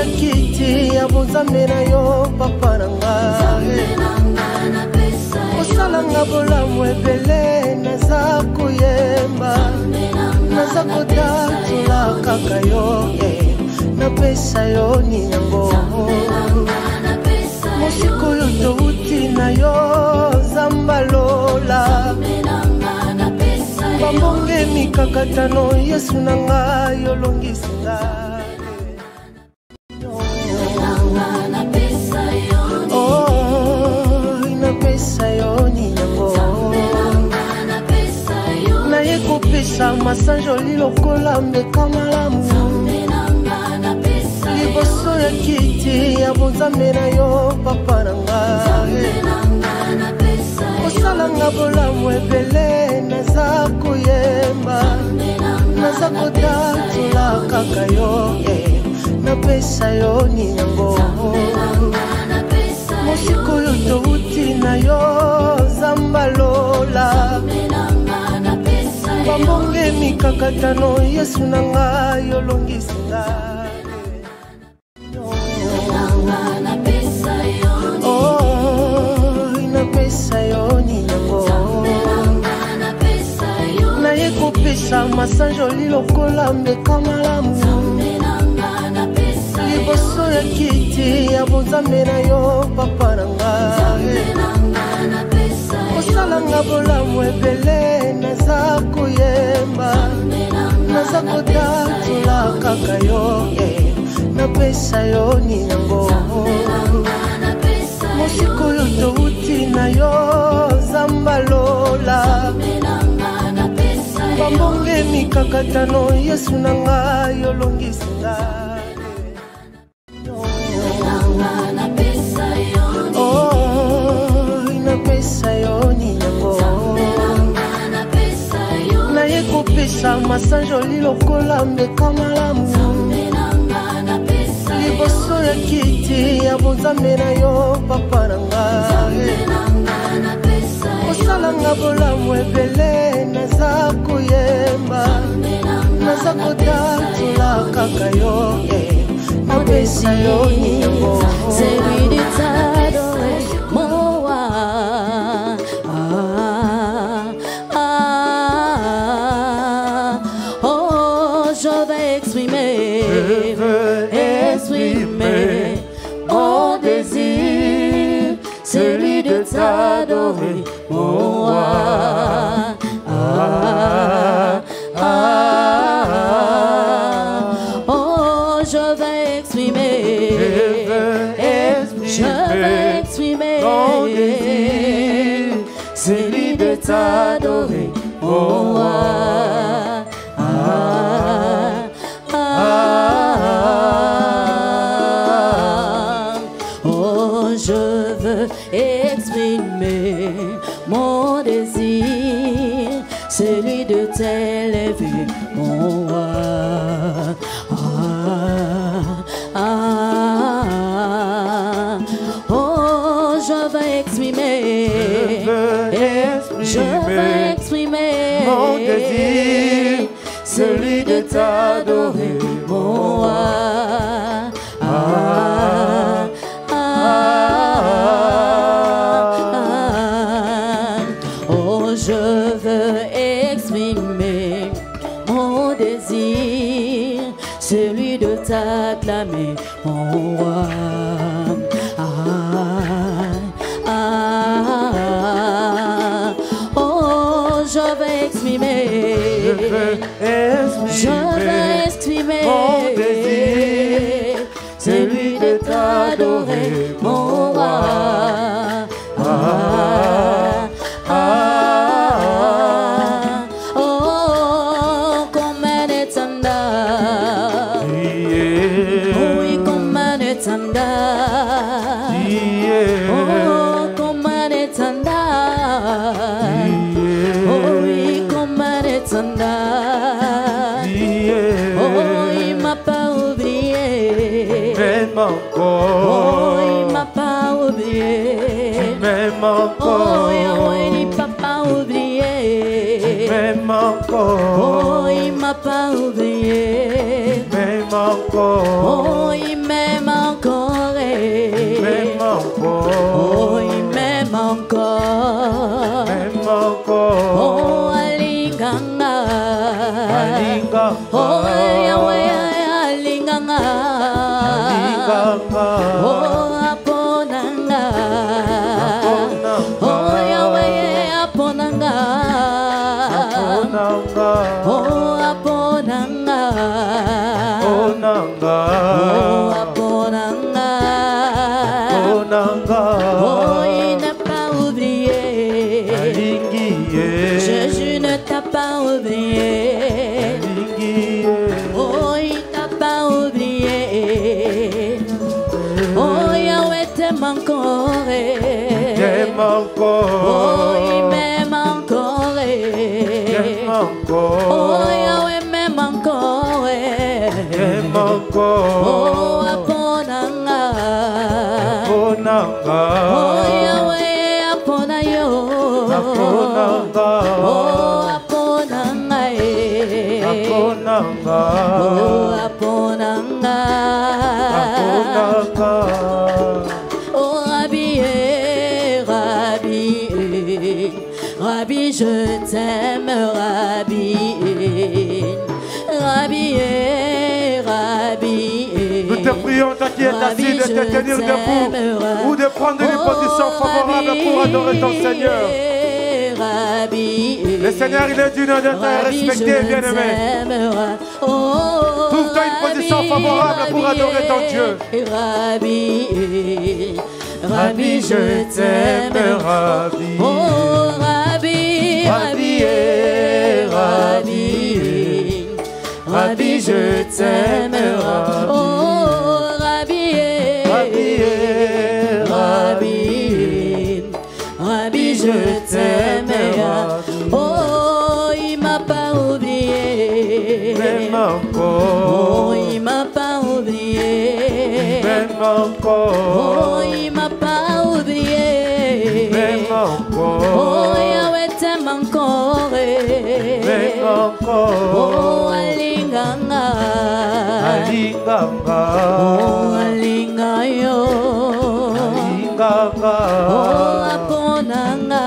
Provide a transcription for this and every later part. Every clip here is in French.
kiti ya bonzambe na yo papa na ngai osala nga bolamu ebele naza koyemba naza kotatula kaka yo napesa yo ninyango mosiko oyo touti na yo zambalola bambonge mikakatano yesu na ngai olongisi ngai napesa yo ninyango naye kopesa masanjoli lokola mbeka malamu liboso ya kiti ya bonzambe na yo papa na ngai osala nga bolamu ebele naza koyemba naza kotatula kaka yo napesa yo ninyango mosiko oyo touti na yo zambalola bambonge mikakatano yesu na ngai olongisi ngai napesa yo ninyango naye kopesa masanjoli lokola mbeka malamu liboso ya kiti ya bonzambe na yo papa na ngai osala nga bolamu ebele naza koyemba naza kotatula kaka yo napesa yo ninyango mosiko oyo touti na yo zambalola bambonge mikakatano yesu na ngai olongisi ngai napesa yo ninyango naye kopesa masanjoli lokola mbeka malamu liboso ya kiti ya bonzambe na yo papa na ngai osala nga bolamu ebele naza koyemba naza kotatula kaka yo napesa yo ninyango c'est lui de t'adorer mon roi oh je vais exprimer mon désir, celui de t'adorer, mon roi. Oh, je vais exprimer mon désir, celui de t'adorer, mon roi. Je veux exprimer mon désir, celui de t'élever, mon roi. Oh, je veux exprimer mon désir, celui de t'adorer, mon roi. Je veux exprimer mon désir, celui de t'acclamer, mon roi. Oh, je veux exprimer mon désir, celui de t'adorer, mon roi. Oh, come etanda. Oh, come etanda. Oh, il m'a pas oublié. Même encore. Oh, il m'a pas oublié. Même encore. Oh, il m'a pas oublié. Même encore. Oh, il m'a pas oublié. Même encore. Oh, il m'aime. Oh Yahweh alinganga. Oh aponanga. Oh Yahweh aponanga. Oh aponanga. Oh aponanga. Oh il n'a pas oublié. Jésus ne t'a pas oublié. Oh il t'a pas oublié. Oh Yahweh t'aime encore. Oh il m'aime encore. Oh Yahweh m'aime encore. Oh aponanga. Oh Yahweh apona yo. Oh aponanga. Oh aponanga. Oh Rabbi, Rabbi, Rabbi, je t'aime, Rabbi, Rabbi, Rabbi. Nous te prions, toi qui es assis, de te tenir debout ou de prendre une position favorable pour adorer ton Seigneur. Le Seigneur, il est d'une de te respecter, bien-aimé. Trouve-toi une position favorable pour adorer ton Dieu. Rabbi, Rabbi, je t'aime, Rabbi. Oh, Rabbi, Rabbi, Rabbi, Rabbi, je t'aime, Rabbi. Oh, Rabbi, Rabbi, Rabbi, Rabbi, je t'aime, Rabbi. Oh, il m'a pas oublié. Oh, il m'a pas oublié. Oh, il m'a pas oublié. Oh, Yahweh t'aime encore. Oh, alinganga. Oh, alingayo. Oh, aponanga.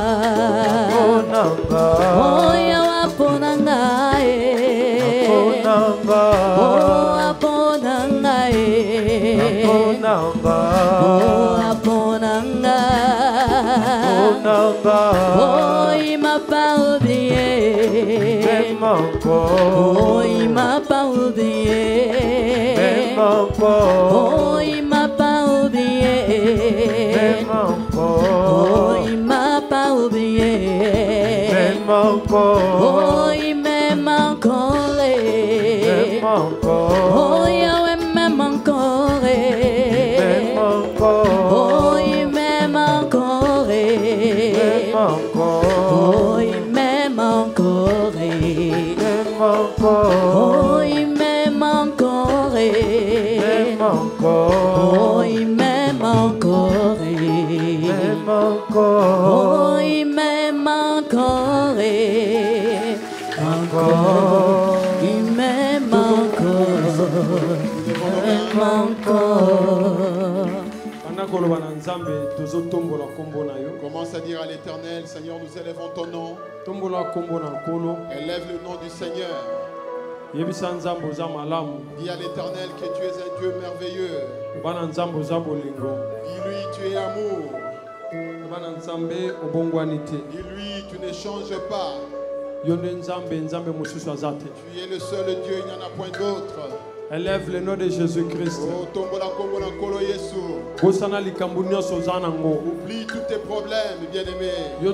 Oh, Yahweh aponanga. Oh, aponanga. Oh, aponanga. Oh, il m'a pas oublié. Oh, il m'a pas oublié. Oh, il m'a pas oublié. Oh, il m'a pas oublié. Oh, il m'aime encore. Oh, Yahweh m'aime encore. Oh, il m'aime encore. Oh, il m'aime encore. Oh, il m'aime encore. Oh, il m'aime encore. Oh, il m'aime encore. Encore. Il m'aime encore. Il m'aime encore. Commence à dire à l'Éternel, Seigneur, nous élèvons ton nom. Élève le nom du Seigneur. Dis à l'Éternel que tu es un Dieu merveilleux. Dis-lui, tu es amour. Dis-lui, tu ne changes pas. Tu es le seul Dieu, il n'y en a point d'autre. Élève le nom de Jésus-Christ. Oublie tous tes problèmes, bien-aimé.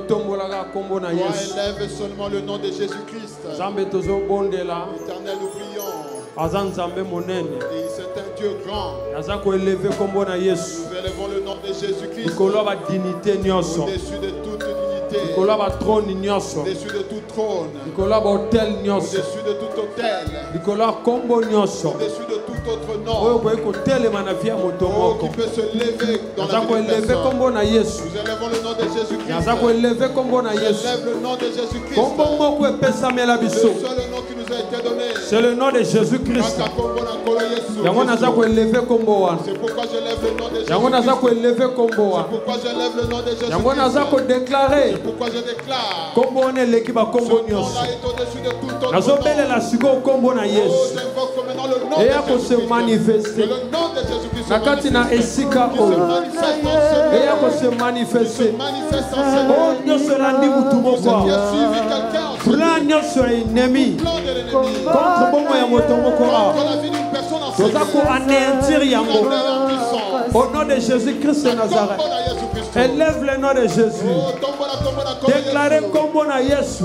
Élève seulement le nom de Jésus-Christ. Éternel, nous prions. Et c'est un Dieu grand. Nous élevons le nom de Jésus-Christ au-dessus de toute dignité, au-dessus de tout trône, au-dessus de tout autel, au-dessus de tout autre nom qui peut se lever dans la vie de personne. Nous élevons le nom de Jésus-Christ. J'élève le nom de Jésus-Christ. Le seul nom qui nous C'est le nom de Jésus-Christ. Yango naza ko élever kombo wana. C'est pourquoi je lève le nom de Jésus. Yango naza ko élever kombo wana. C'est pourquoi je lève le nom de Jésus. Yango naza ko déclarer. C'est pourquoi je déclare. Kombo wana leki ba kombo nyonso. Nazo bele la siko kombo na Yesu. Et ya ko se manifester. Nakati na esika oyo. Et ya ko se manifester. Oh nyonso landi mutu moko. Plan nyonso ennemi. Contre bongo ya moto moko. Toza ko anéantir yango. Au nom de Jésus-Christ de Nazareth. Élève le nom de Jésus. Déclarez kombo na Yesu.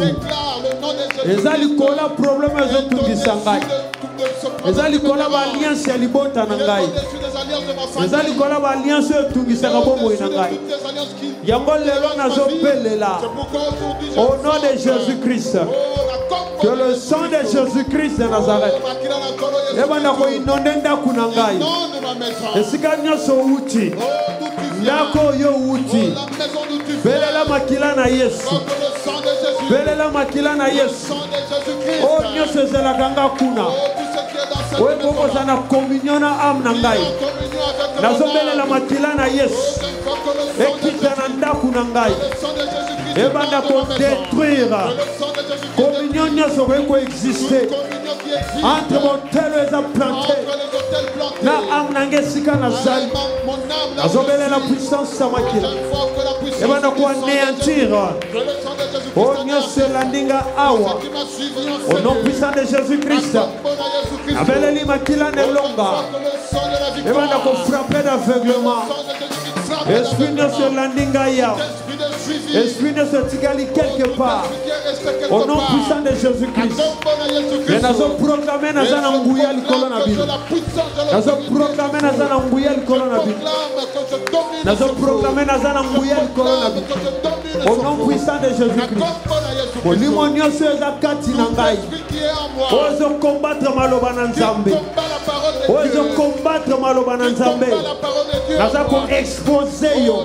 Ezali kola problème ezotungisa ngai. Ezali kola ba alliance ya libota na ngai. Ezali kola ba alliance etungisaka bomoi na ngai. Yango lelo nazobelela. Au nom de Jésus-Christ. Que le sang de Jésus-Christ de Nazareth. Ebana ko inonde ndaku na ngai. Esika nyonso uti. Ndako yo uti. Belela makila na Yesu. Belela makila na Yesu. Oh nyonso ezalaka nga kuna. Oye boko zana communion na âme na ngai. Nazobelela makila na Yesu. Ekita na ndaku na ngai. Ebanda ko détruire. Communion nyonso ko exister. Entre mon tel et planté. Na âme na ngesika na zali. Nazobele la puissance sa makila. Ebanda ko anéantir. Oh nyonso landinga awa. Au nom puissant de Jésus-Christ. Abeleli makila ne longa. Ebanda ko frapper d'aveuglement. Esprit nyonso landinga ya. Esprit ne se tigali quelque part. Au nom puissant de Jésus-Christ. Et nous avons proclamé dans un engouya le coronavirus. Nous avons proclamé dans un engouya le coronavirus. Nous avons proclamé dans un engouya le coronavirus. Au nom puissant de Jésus-Christ. Au limonio se zakati nangai. Ozo combattre maloba na nzambe. Ozo combattre maloba na nzambe. Nous avons exposé yo.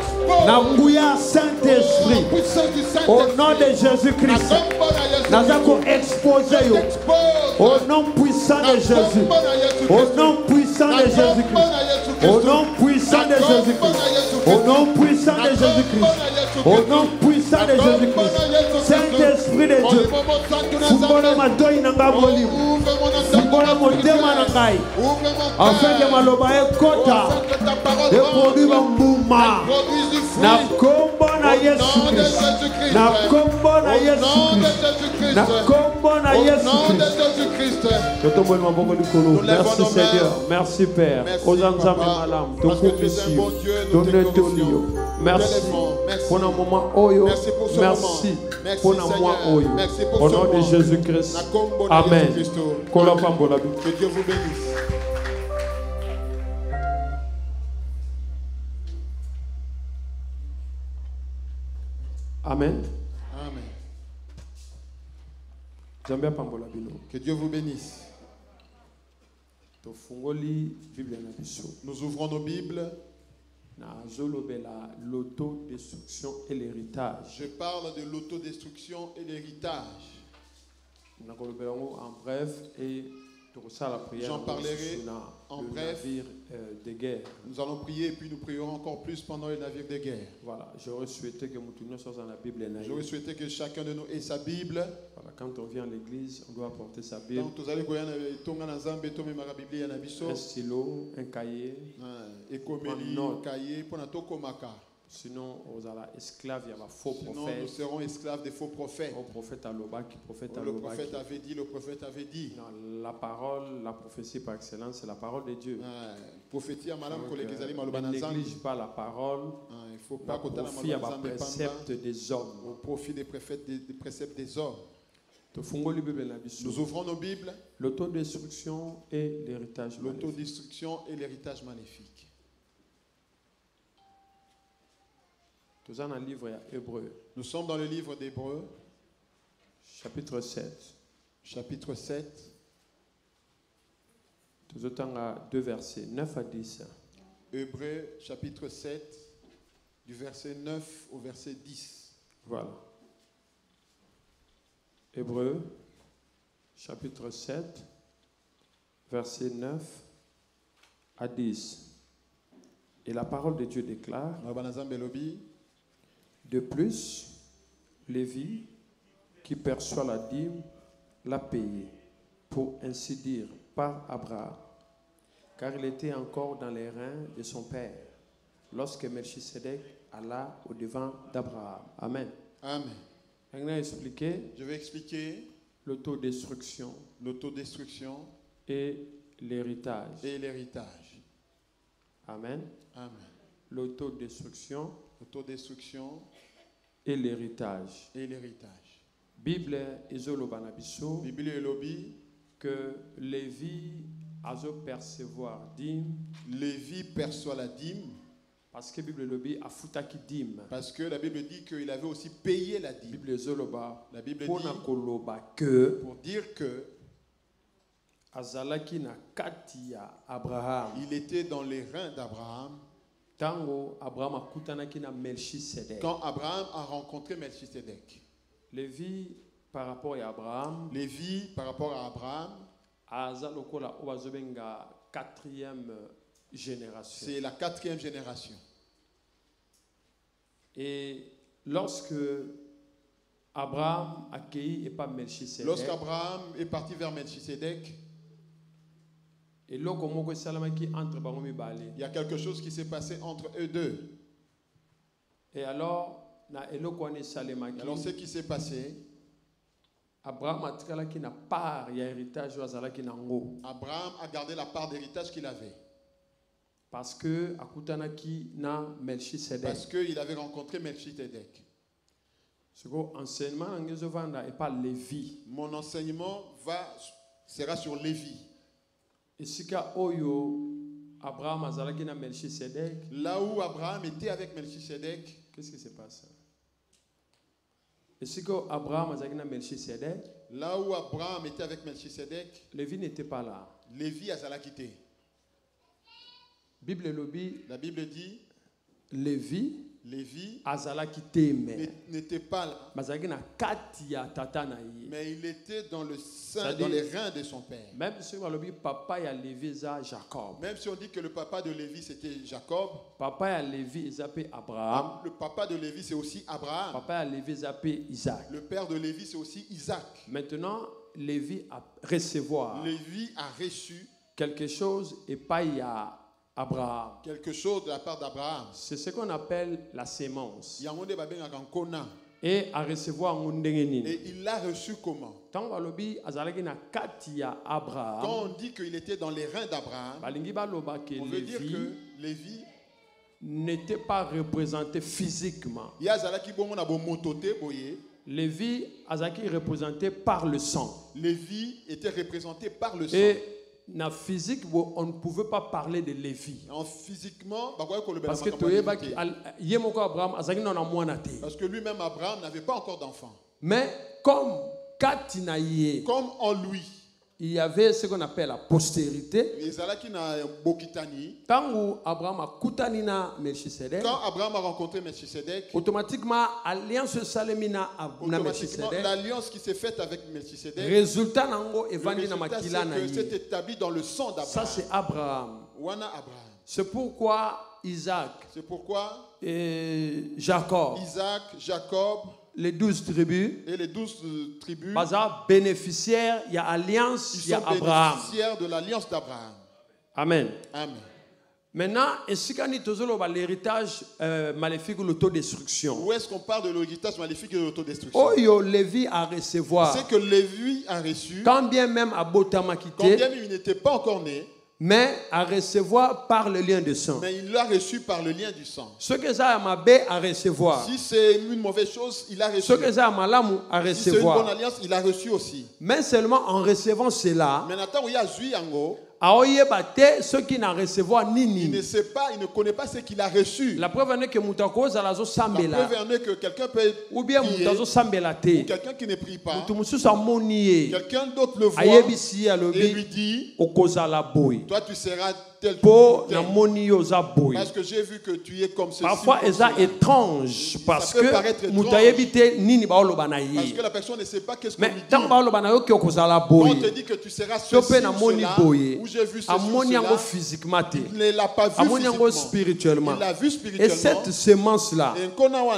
Nanguya Saint-Esprit. Au nom de Jésus-Christ. Nous avons exposé yo. Au nom puissant de Jésus. Au nom puissant de Jésus-Christ. Au nom puissant de Jésus-Christ. Au nom puissant de Jésus-Christ. Au nom puissant de Jésus-Christ. Saint-Esprit de Dieu. Fungona madoi nanga molim. Fungona modema nangai. Afin que maloba ekota. De produit bambuma. Na kombo na Yesu Christ. Na kombo na Yesu Christ. Na kombo na Yesu Christ. Merci Seigneur. Merci Père. Ozanzame malam. Tokumisio. Donetolio. Merci pour un moment oyo. Merci pour un mois oyo. Au nom de Jésus-Christ. Amen. Que Dieu vous bénisse. Amen. Amen. Que Dieu vous bénisse. Nous ouvrons nos Bibles. L'autodestruction et l'héritage. Je parle de l'autodestruction et l'héritage. En bref, et j'en parlerai en bref. De guerre. Nous allons prier et puis nous prierons encore plus pendant le navire de guerre. Voilà, j'aurais souhaité que nous dans la Bible. J'aurais souhaité que chacun de nous ait sa Bible. Voilà, quand on vient à l'église, on doit porter sa Bible. Un stylo, un cahier, un cahier pour notre komaka. Sinon, on a esclave, il y a un faux prophète. Sinon, nous serons esclaves des faux prophètes. Le prophète avait dit, le prophète avait dit. Non, la parole, la prophétie par excellence, c'est la parole de Dieu. Ne néglige pas la parole. Il faut pas au profit des préceptes des hommes. Au profit des préceptes des hommes. Nous ouvrons nos Bibles. L'autodestruction et l'héritage. L'autodestruction et l'héritage maléfique. Nous sommes dans le livre d'Hébreux. Chapitre 7. Chapitre 7. Nous sommes à 2 versets 9 à 10. Hébreux chapitre 7, du verset 9 au verset 10. Voilà. Hébreux chapitre 7, versets 9 à 10. Et la parole de Dieu déclare: de plus, Lévi, qui perçoit la dîme, l'a payé, pour ainsi dire, par Abraham, car il était encore dans les reins de son père, lorsque Melchisedec alla au devant d'Abraham. Amen. Amen. Je vais expliquer l'autodestruction et l'héritage. Amen. Amen. L'autodestruction et l'héritage. Bible ezoloba na biso que Lévi azo percevoir dîme. Lévi perçoit la dîme. Parce que Bible lobi afutaki dîme. Parce que la Bible dit qu'il avait aussi payé la dîme. Bible ezoloba. La Bible dit pour dire que azalaki na kati ya Abraham. Il était dans les reins d'Abraham. Tango Abraham akutanaki na Melchisedec. Quand Abraham a rencontré Melchisedec. Lévi par rapport à Abraham. Azalokola obazobenga 4e génération. C'est la 4e génération. Et lorsque Abraham accueillit et pas Melchisedec. Lorsqu'Abraham est parti vers Melchisedec. Et il y a quelque chose qui s'est passé entre eux deux. Et alors ce qui s'est passé, Abraham a gardé la part d'héritage qu'il avait. Parce qu'il avait rencontré Melchisedec. Mon enseignement sera sur Lévi. Là où Abraham était avec Melchisedec, qu'est-ce qui se passe? Là où Abraham était avec Melchisedec, Lévi n'était pas là. Lévi a quitté. La Bible dit Lévi n'était pas là. Mais il était dans le sein, dans les reins de son père. Même si on dit papa ya Lévi c'est Jacob. Même si on dit que le papa de Lévi c'était Jacob. Papa ya Lévi c'est Abraham. Le papa de Lévi c'est aussi Abraham. Papa ya Lévi c'est Isaac. Le père de Lévi c'est aussi Isaac. Maintenant Lévi a reçu quelque chose et pas ya Abraham. Quelque chose de la part d'Abraham. C'est ce qu'on appelle la sémence. Et à recevoir et il l'a reçu comment? Quand on dit qu'il était dans les reins d'Abraham, on veut dire que Lévi n'était pas représenté physiquement. Lévi est représenté par le sang. Lévi était représenté par le sang. Et na physique, on ne pouvait pas parler de Lévi. Physiquement, parce que lui-même Abraham n'avait pas encore d'enfant. Mais comme en lui, il y avait ce qu'on appelle la postérité. Quand Abraham a rencontré Melchisedec, automatiquement l'alliance qui s'est faite avec Melchisedec, résultat c'est que c'est établi dans le sang d'Abraham. Ça c'est Abraham. C'est pourquoi Isaac. Et Jacob. Les 12 tribus. Et les 12 tribus. Bénéficiaires, il y a alliance, il y a Abraham. Bénéficiaires de l'alliance d'Abraham. Amen. Amen. Maintenant, l'héritage maléfique ou l'autodestruction. Où est-ce qu'on parle de l'héritage maléfique et de l'autodestruction? Oh, Lévi a recevoir. C'est que Lévi a reçu. Quand bien même à Botama quitté. Quand bien même il n'était pas encore né. Mais à recevoir par le lien de sang. Mais il l'a reçu par le lien du sang. Ce que ça a mabé à recevoir. Si c'est une mauvaise chose, il a reçu. Ce que ça a malamu à recevoir. Si c'est une bonne alliance, il a reçu aussi. Mais seulement en recevant cela. Mais maintenant où il y a Zui Yango. Ceux qui n'ont recevoir nini. Il ne sait pas, il ne connaît pas ce qu'il a reçu. La preuve est que quelqu'un peut ou bien quelqu'un qui ne prie pas. Quelqu'un d'autre le voit et lui dit toi tu seras tel parce que j'ai vu que tu es comme ceci. Parfois, c'est étrange parce que parce que la personne ne sait pas qu'est-ce qu'on lui dit. Quand on te dit que tu seras ceci ou cela, ou j'ai vu ceci ou cela, physiquement, il ne l'a pas vu physiquement, spirituellement. il l'a vu Et spirituellement. cette semence-là, Et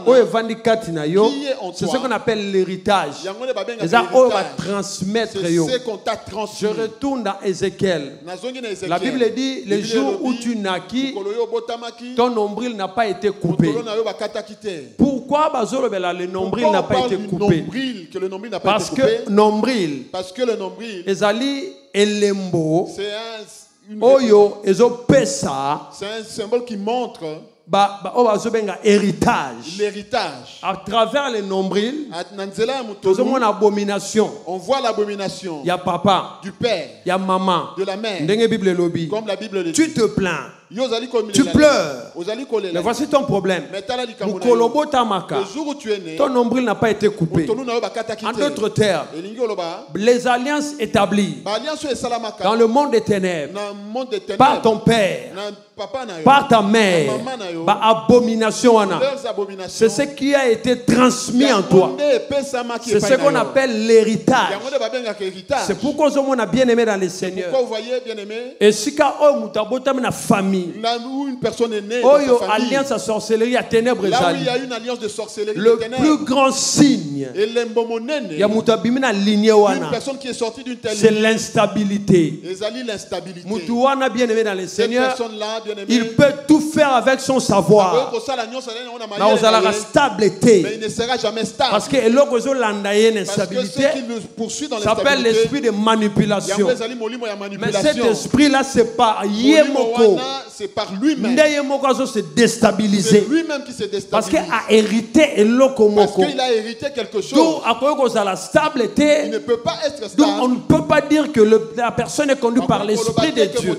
c'est ce qu'on appelle l'héritage. c'est ce qu'on t'a transmis. Je retourne dans Ézéchiel. La Bible dit, le jour où tu naquis, ton nombril n'a pas été coupé. Pourquoi le nombril n'a pas été coupé? Parce que nombril, ezali elembo, c'est un symbole qui montre l'héritage. À travers le nombril, on voit l'abomination. Il y a papa, du père, il y a maman, de la mère. Comme la Bible le dit. Tu te plains. Tu pleures. Mais voici ton problème. Le jour où tu es né, ton nombril n'a pas été coupé. En d'autres termes, les alliances établies dans le monde des ténèbres par ton père, par ta mère, abomination, c'est ce qui a été transmis en toi. C'est ce qu'on appelle l'héritage. C'est pourquoi on a bien aimé dans le Seigneur. Et si la famille, là où une personne est née, dans sa famille, alliance à sorcellerie à ténèbres, là où il y a une alliance de sorcellerie, le plus grand signe, une personne qui est sortie d'une telle c'est l'instabilité. Bien aimé dans le Seigneur, il peut tout faire avec son savoir, mais il ne sera jamais stable. parce que l'instabilité s'appelle l'esprit de manipulation. Mais cet esprit-là, c'est pas c'est par lui-même. C'est déstabilisé. C'est lui-même qui s'est déstabilisé. Parce qu'il a hérité quelque chose. Il ne peut pas être stable. Donc on ne peut pas dire que la personne est conduite par l'esprit de Dieu.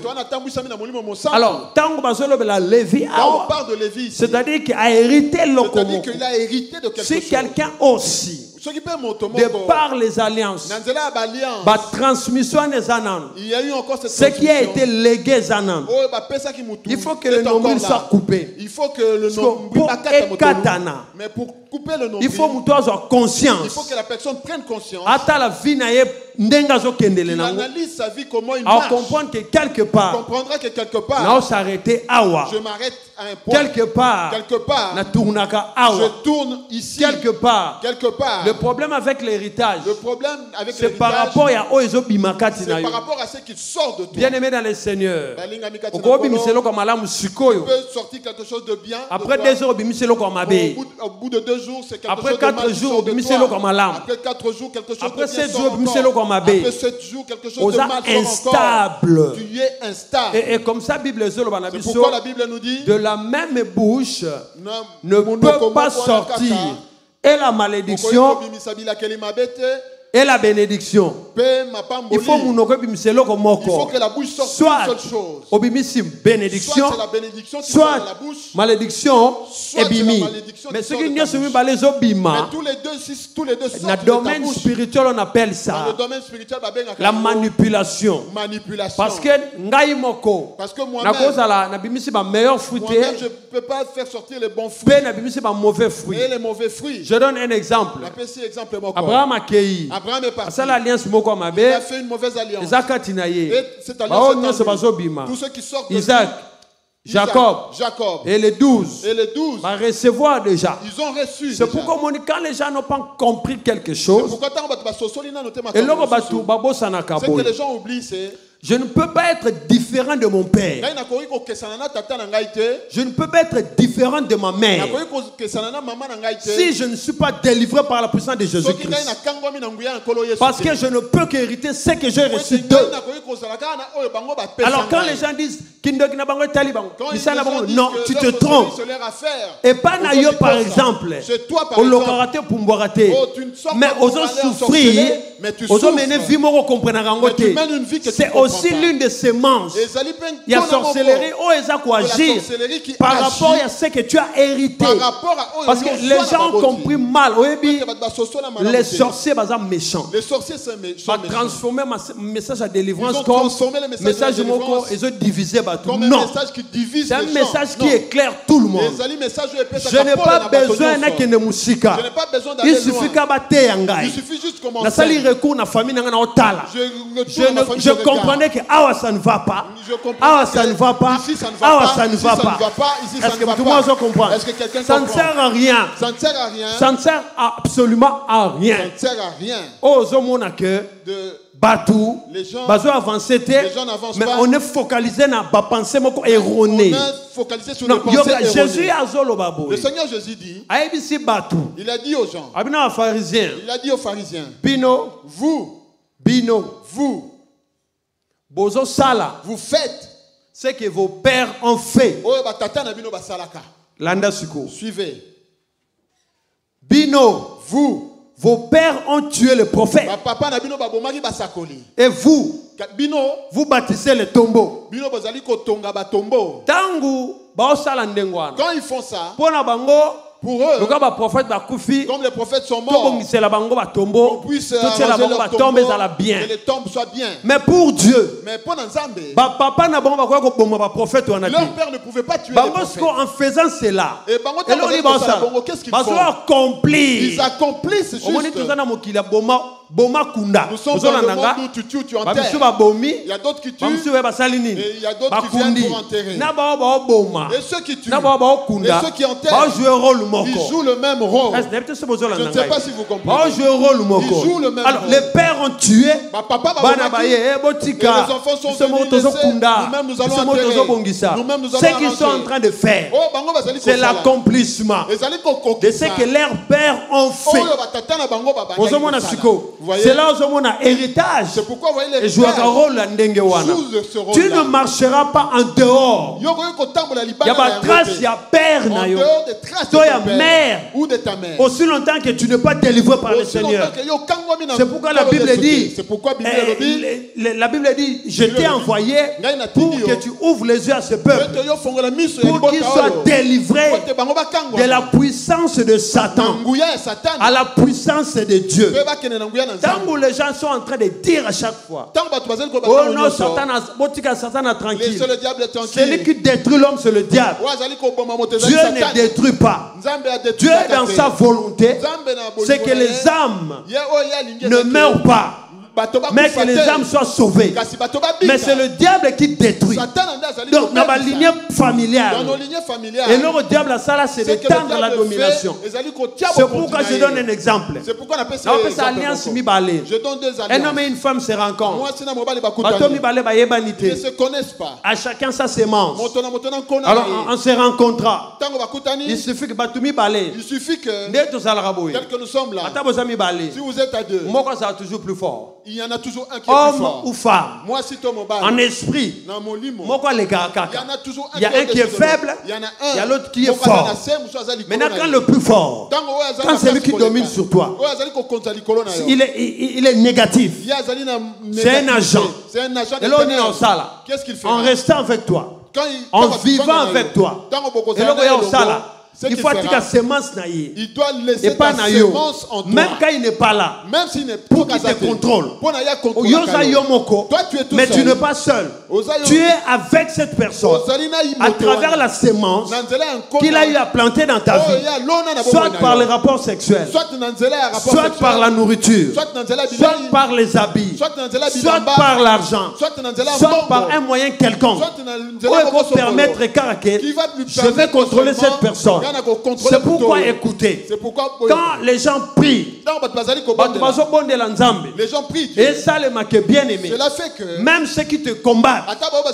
Alors, quand on parle de Lévi, c'est-à-dire qu'il a hérité de quelque chose. Si quelqu'un aussi, de par les alliances, la transmission des anans, il y a eu encore cette ce qui a été légué aux anans, il faut que le nombril soit coupé. Il faut que le nombril mais pour couper le nombril, il faut avoir conscience. Il faut que la personne prenne conscience. Il analyse sa vie, comment il marche. Comprendre que quelque part, comprendra que quelque part, je m'arrête à un point. Quelque part, je tourne ici. Quelque part, le problème avec l'héritage, c'est par rapport à ce qui sort de toi. Bien aimé dans le Seigneur, on peut sortir quelque chose de bien. Après 2 heures, au bout de 2 jours, c'est quelque chose de mal. Après 4 jours, après 4 jours, quelque chose de bien. Après 7 jours, après 7 jours, quelque chose de mal. Instable. Tu es instable. Et comme ça, c'est pourquoi la Bible nous dit, de la même bouche ne peut pas sortir et la malédiction et la bénédiction. Il faut que la bouche sorte soit une seule chose. Bénédiction, soit c'est la bénédiction qui soit sort de la bouche, malédiction et bimi. Mais ce qui n'y a pas les obima. tous les deux sortent dans le domaine spirituel, on appelle ça dans le domaine spirituel, la manipulation. Parce que moi-même, je ne peux pas faire sortir les bons fruits et les mauvais fruits. Je donne un exemple. Abraham est parti. Il a fait une mauvaise alliance. Et cette alliance tous ceux qui sortent de Isaac, Jacob et les 12 va recevoir déjà. Ils ont reçu. C'est pourquoi quand les gens n'ont pas compris quelque chose, et ce que les gens oublient, c'est je ne peux pas être différent de mon père. Je ne peux pas être différent de ma mère si je ne suis pas délivré par la puissance de Jésus-Christ. Parce que je ne peux qu'hériter ce que j'ai reçu d'eux. Alors quand les gens disent non, tu te trompes. Et pas naïo par exemple. Mais osons souffrir, osons mener vie, c'est aussi l'une des semences. Il y a sorcellerie où ils ont agir par rapport à ce que tu as hérité. Parce que les gens ont compris mal. Les sorciers sont méchants. Les sorciers sont méchants. Ils ont transformé le message à délivrance comme message ils ont divisé tout. Non. C'est un message qui éclaire tout le monde. Je n'ai pas besoin de musica. Il suffit Il suffit juste commencer. Je comprenais que ça ne va pas. Ça ne va pas. Ça ne va pas. Est-ce que tout le monde comprend? Ça ne sert à rien. Ça ne sert à rien. Ça ne sert absolument à rien. Ça ne sert à rien. Batou, les gens avancent, mais pas. On est focalisé dans la pensée erronée. On est focalisé sur les pensées erronées. Jésus le Seigneur Jésus dit, il a dit aux gens, il a dit aux pharisiens, vous faites ce que vos pères ont fait. Suivez. Vos pères ont tué le prophète. Et vous bâtissez les tombeaux. Quand ils font ça, pour eux, comme les prophètes sont morts, on puisse arranger leurs tombeaux, que les tombes soient bien. Mais pour Dieu, mais pour Nzambe, leur père ne pouvait pas tuer les prophètes. En faisant cela, ils accomplissent juste. Nous sommes dans le monde où tu tues, tu enterres. Il y a d'autres qui tuent et il y a d'autres qui viennent pour enterrer. Et ceux qui tuent et ceux qui enterrent, ils jouent le même rôle. Je ne sais pas si vous comprenez. Ils jouent le même Alors, rôle. les pères ont tué. Et les enfants sont venus laisser. Nous-mêmes nous allons enterrer. Ce qu'ils sont en train de faire, c'est l'accomplissement de ce que leurs pères ont fait. C'est là où on a héritage. C'est pourquoi vous voyez les pères jouent ce rôle. Tu ne marcheras pas en dehors. Il y a des traces, il y a père, il y a mère. Aussi longtemps que tu n'es pas délivré par le Seigneur. C'est pourquoi la Bible dit, la Bible dit, je t'ai envoyé pour que tu ouvres les yeux à ce peuple, pour qu'il soit délivré de la puissance de Satan à la puissance de Dieu. Tant que les gens sont en train de dire à chaque fois, oh non, Satan est tranquille. Celui qui détruit l'homme, c'est le diable. Dieu ne détruit pas. Dieu, dans sa volonté, c'est que les âmes ne meurent pas, mais que les âmes soient sauvées. Mais c'est le diable qui détruit. Donc, dans ma lignée familiale, et le diable, ça, c'est d'étendre la domination. C'est pourquoi je donne un exemple. On appelle ça alliance mi-balé. Un homme et une femme se rencontrent. Ils ne se connaissent pas. À chacun sa sémence. Alors, on se rencontrera. Il suffit que tel que nous sommes là, si vous êtes à deux, moi, ça va toujours plus fort. Il y en a toujours un qui est plus fort. Homme ou femme, moi, si en esprit, il y a un qui est faible, il y a l'autre qui est fort. Maintenant, quand le plus fort, quand c'est lui qui domine sur toi, il est négatif. C'est un agent. Et là, on est en salle. Qu'est-ce qu'il fait? En restant avec toi, en vivant avec toi. Et là, on est en salle. Il faut que la sémence n'aille. Il doit laisser ta sémence en toi. Même quand il n'est pas là. Même s'il n'est pour qu'il te contrôle. Toi, tu es tout mais seul. tu n'es pas seul. Tu es avec cette personne. À travers la sémence qu'il a eu à planter dans ta vie. Soit par les rapports sexuels. Soit par la nourriture. Soit par les habits. Soit par l'argent. Soit par un moyen quelconque. Pour vous permettre je vais contrôler cette personne. C'est pourquoi écoutez, quand les gens prient, les gens prient et ça les marque bien aimé. Cela fait que même ceux qui te combattent,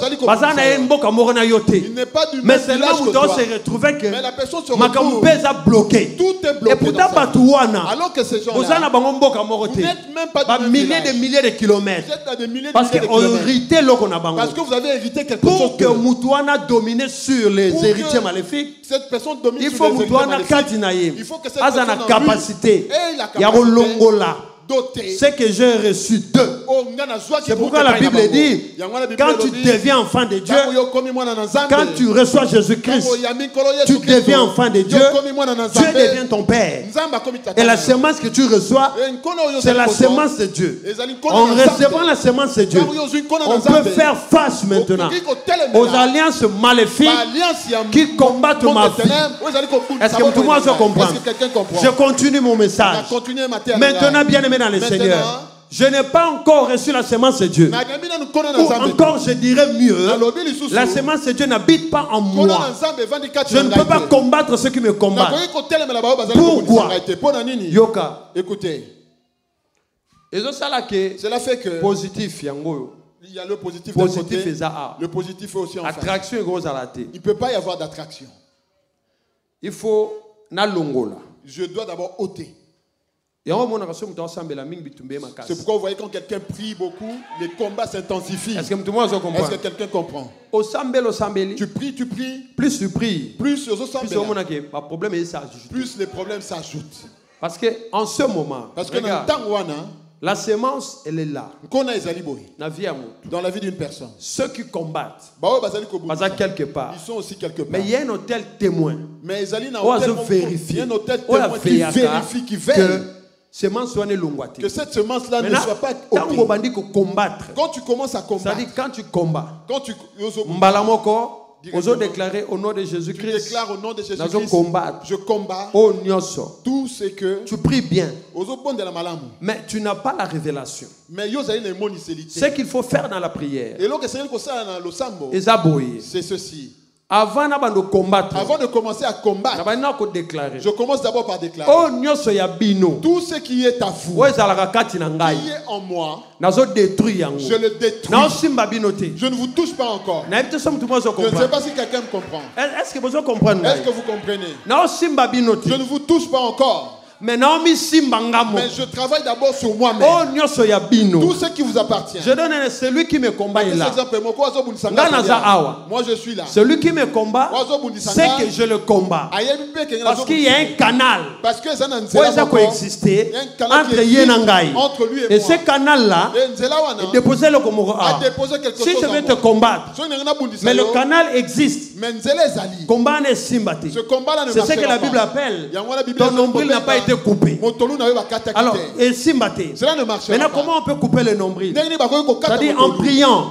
il n'est pas du mais même c'est là village où que tu dois toi. se retrouver que Mais la personne se retrouve. a bloqué. Tout est bloqué. Et pourtant, Alors que ces gens-là, vous n'êtes même pas du même milliers village. de milliers de kilomètres. Vous êtes à des milliers de Parce milliers de kilomètres. Parce que vous avez hérité quelque chose. Pour que Moutouana domine sur les Pour héritiers que maléfiques, cette personne domine il sur faut les héritiers Moutouana maléfiques. Katinaïm. Il faut que cette a la personne en lui capacité. ait la Il y a capacité Longola. ce que j'ai reçu d'eux. C'est pourquoi la Bible dit, quand tu deviens enfant de Dieu, quand tu reçois Jésus-Christ, tu deviens enfant de Dieu, Dieu devient ton Père. Et la semence que tu reçois, c'est la semence de Dieu. En recevant la semence de Dieu, on peut faire face maintenant aux alliances maléfiques qui combattent ma vie. Est-ce que tout le monde se comprend? Je continue mon message. Maintenant, bien aimé dans le Seigneur, je n'ai pas encore reçu la semence de Dieu. Ou encore, je dirais mieux, la semence de Dieu n'habite pas en moi. Je ne peux pas combattre ceux qui me combattent. Pourquoi? Yoka, écoutez. Cela fait que positif, il y a le positif d'un côté, le positif est aussi en face. Il ne peut pas y avoir d'attraction. Il faut je dois d'abord ôter. C'est pourquoi vous voyez quand quelqu'un prie beaucoup, les combats s'intensifient. Est-ce que quelqu'un comprend? Tu pries. Plus tu pries, plus les problèmes s'ajoutent. Parce qu'en ce moment, la semence, elle est là. Dans la vie d'une personne. Ceux qui combattent, quelque part. Ils sont aussi quelque part. Mais il y a un hôtel témoin. Mais il y a un hôtel témoin qui vérifie, qui veille que cette semence-là ne soit pas ôtée. Quand tu commences à combattre, c'est-à-dire quand tu combats, quand tu déclarer au nom de Jésus-Christ. Tu déclares au nom de Jésus-Christ. Je combats. Tout ce que tu pries bien. Mais tu n'as pas la révélation. Ce qu'il faut faire dans la prière, c'est ceci. Avant de commencer à combattre, je commence d'abord par déclarer tout ce qui est à vous, qui est en moi, je le détruis. Je ne vous touche pas encore. Je ne sais pas si quelqu'un me comprend. Est-ce que vous comprenez? Je ne vous touche pas encore. Mais je travaille d'abord sur moi-même. Tout ce qui vous appartient. Je donne celui qui me combat est là. Moi je suis là. Celui qui me combat, c'est que je le combats. Parce qu'il y a un canal. Parce que ça coexister entre lui et moi. Et ce canal-là est déposé le Komora. Si je vais te combattre, mais le canal existe. Combat n'est symbati. C'est ce que la Bible appelle. Ton nombril n'a pas été coupé. Alors, et Simbaté. Cela ne marche pas. Maintenant, comment on peut couper le nombril? C'est-à-dire en priant.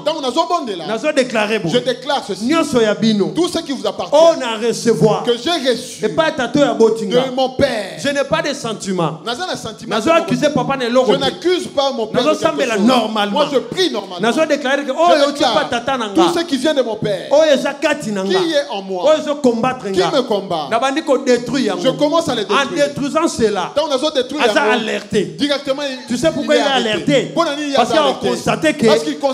Je déclare ceci. Tout ce qui vous appartient. On a recevoir. Que j'ai reçu. Et pas de mon père. Je n'ai pas de sentiments. Je n'accuse pas mon père. Moi, je prie normalement. Je déclare tout ce qui vient de mon père. Qui est en moi? Qui me combat? Je commence à les détruire. En détruisant cela, alerté. Directement, tu sais pourquoi il est alerté? Parce qu'il a constaté que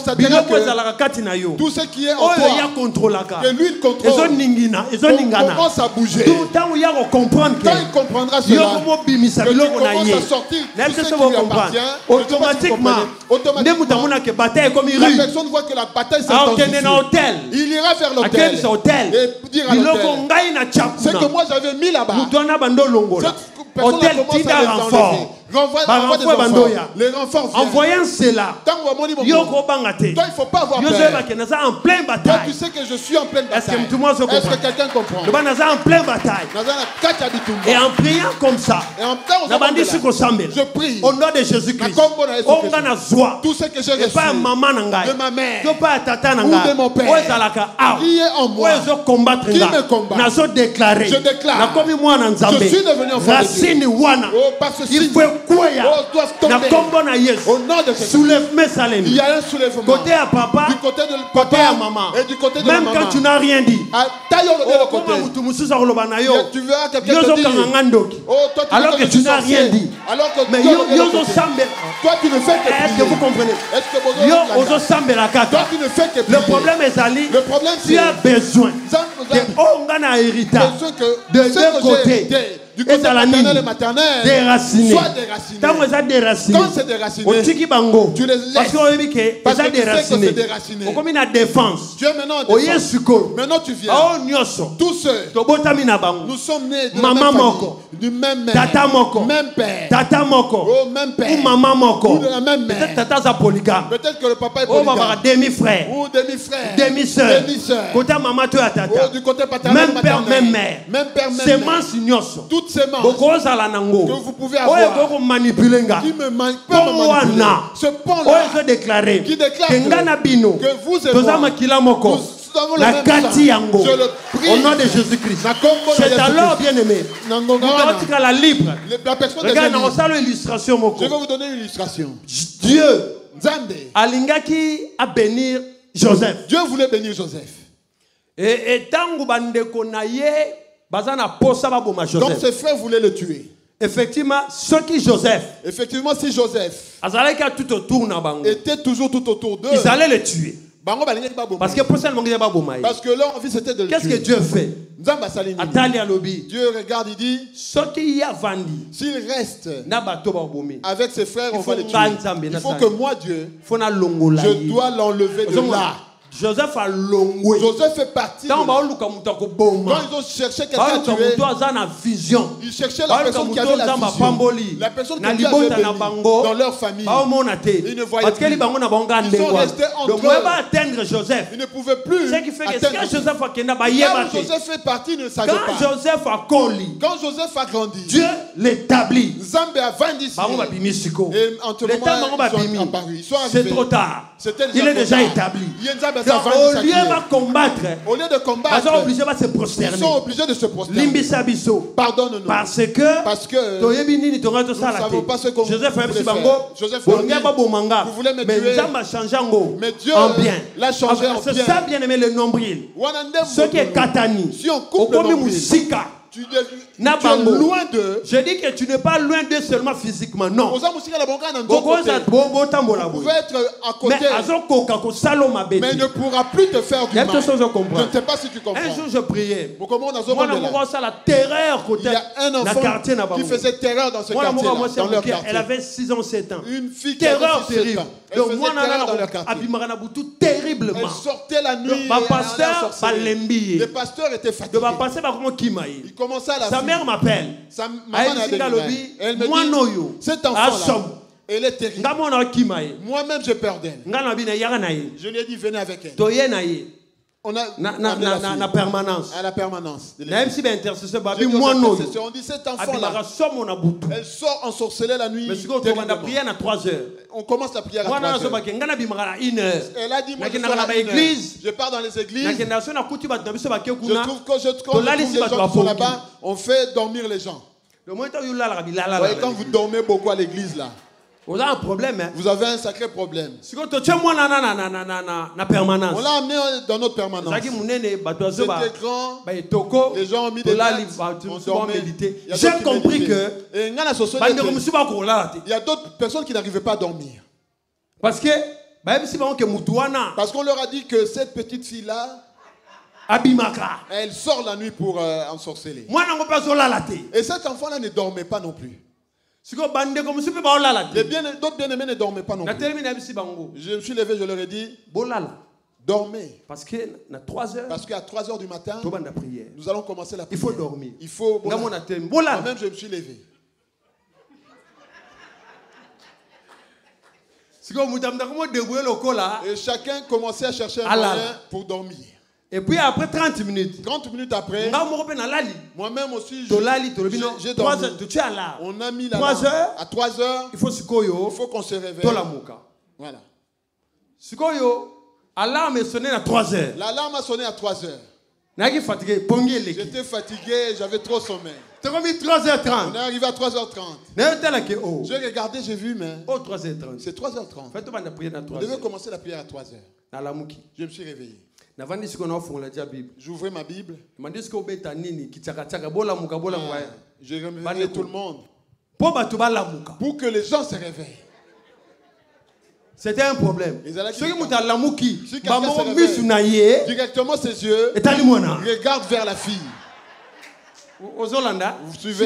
tout ce qui est en toi, que lui il contrôle, commence à bouger. Tout le temps où il y a comprendre que il comprendra cela, que commence à sortir tout ce qui lui appartient, automatiquement, la personne voit que la bataille s'intensifie. Il ira vers l'hôtel et dire à l'hôtel, c'est que moi j'avais mis là-bas. Hôtel Tida renfort. Les renforts viennent. En voyant cela, toi il ne faut pas avoir peur. Toi tu sais que je suis en pleine bataille. Est-ce que quelqu'un comprend? En pleine bataille. Et en priant comme ça, je prie au nom de Jésus-Christ. Tout ce que j'ai reçu de ma mère ou de mon père qui est en moi, qui me combat, je déclare, je suis devenu enfant de Dieu. Il faut au nom de Jésus. Il y a un soulèvement. Côté à papa, du côté de papa et à maman. Et du côté de même maman. Quand tu n'as rien dit. Tu verras quelqu'un te dire. Alors que tu n'as rien dit. Mais toi tu ne fais que prier. Est-ce que vous comprenez? Toi tu ne fais que prier. Le problème est Ali. Le problème c'est tu as besoin de héritage de deux côtés. du côté paternel et maternel soit déraciné. Quand c'est déraciné, tu les laisses. Parce que tu sais que c'est déraciné. Tu es maintenant en défense. Maintenant tu viens. Tous ceux, nous sommes nés de la même famille, du même mère, même père, même père, ou de la même mère. Peut-être que le papa est polygame, demi-frère, ou demi-frère, demi-sœur, du côté paternel, même père, même mère, même père, même mère. Toutes ces manches que vous pouvez avoir, qui me manipulent, ce pont-là, qui déclare que vous et moi, la Katiyango, au nom de Jésus-Christ. C'est alors, bien-aimé, la libre. Regarde, je vais vous donner une illustration. Dieu, Alingaki a bénir Joseph. Dieu voulait bénir Joseph. Et donc ses frères voulaient le tuer. Effectivement, si Joseph était toujours tout autour d'eux, ils allaient le tuer. Parce que leur envie c'était de le tuer. Qu'est-ce que Dieu fait? Dieu regarde, il dit, s'il reste avec ses frères, on va le tuer. Il faut que moi, Dieu, je dois l'enlever de là. Joseph a longé. Joseph fait partie. Quand ils ont cherché quelqu'un à tuer, ils cherchaient la personne qui avait la vision. La personne que Dieu avait bénie dans leur famille. Ils ne voyaient plus. Ils sont restés entre eux. Ils ne pouvaient plus atteindre Joseph. Quand Joseph fait partie, ils ne savaient pas. Quand Joseph a grandi, Dieu l'établit. Zambé a vendu ici. Et en tout moment, ils sont apparus. C'est trop tard. Il est déjà établi. Au lieu de combattre, ils sont obligés de se prosterner. Pardonne-nous. Parce que nous ne savons pas ce qu'on voulait faire. Joseph vous voulez me tuer, mais Dieu l'a changé en bien. C'est ça, bien aimé, le nombril. Ce qui est Katani. Si on coupe le nombril, tu es loin d'eux. Je dis que tu n'es pas loin d'eux seulement physiquement, non. Vous pouvez être à côté, mais il ne pourra plus te faire du mal. Je ne sais pas si tu comprends. Un jour je priais. Il y a un enfant qui faisait terreur dans ce quartier, dans leur quartier. Elle avait 6 ans, 7 ans. Une fille qui avait 6 ans. Elle faisait terreur dans leur quartier. Elle sortait la nuit. Les pasteurs étaient fatigués. Il commençait à la fuir. Sa mère m'appelle. Elle me dit, cet enfant-là, elle est terrible. Moi-même, j'ai peur d'elle. Je lui ai dit, venez avec elle. On a la permanence. À la permanence. On dit, cet enfant-là, elle sort ensorcelée la nuit. On commence la prière à 3 heures. Elle a dit, moi, je pars dans les églises. Je trouve que les gens qui sont là-bas, on fait dormir les gens. Quand vous dormez beaucoup à l'église, là, vous avez un problème, hein? Vous avez un sacré problème. On l'a amené dans notre permanence. C'était grand. Les gens ont mis des lattes. J'ai compris que il y a d'autres personnes qui n'arrivaient pas à dormir. Parce qu'on leur a dit que cette petite fille-là, elle sort la nuit pour ensorceler. Et cet enfant-là ne dormait pas non plus. D'autres bien-aimés ne dormaient pas non plus. Je me suis levé, je leur ai dit, dormez. Parce qu'à 3 heures du matin, nous allons commencer la prière. Il faut dormir. Moi-même, je me suis levé. Et chacun commençait à chercher un moyen pour dormir. Et puis après 30 minutes après, moi-même aussi, j'ai dormi. On a mis l'alarme. À 3 heures, il faut qu'on se réveille. Voilà. L'alarme a sonné à 3 heures. L'alarme a sonné à 3 heures. J'étais fatigué, j'avais trop sommeil. On est arrivé à 3h30. J'ai regardé, j'ai vu, mais c'est 3h30. On devait commencer la prière à 3h. Je me suis réveillé. J'ouvrais ma Bible. J'ai réveillé tout le monde pour que les gens se réveillent. C'était un problème. Directement ses yeux regardent vers la fille. Vous suivez?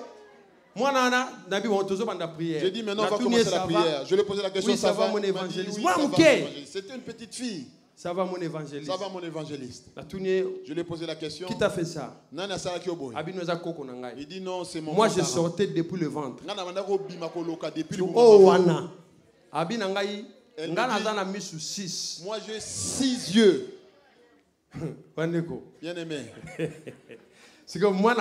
J'ai dit maintenant on va commencer la prière. Je lui ai posé la question. Oui, ça va mon évangéliste. C'était une petite fille. Ça va mon évangéliste. Ça va mon évangéliste. Je lui ai posé la question. Qui t'a fait ça? Il dit non, c'est mon Moi je sortais depuis le ventre. Oh wana. Moi j'ai 6 yeux. Bien aimé. C'est comme moi,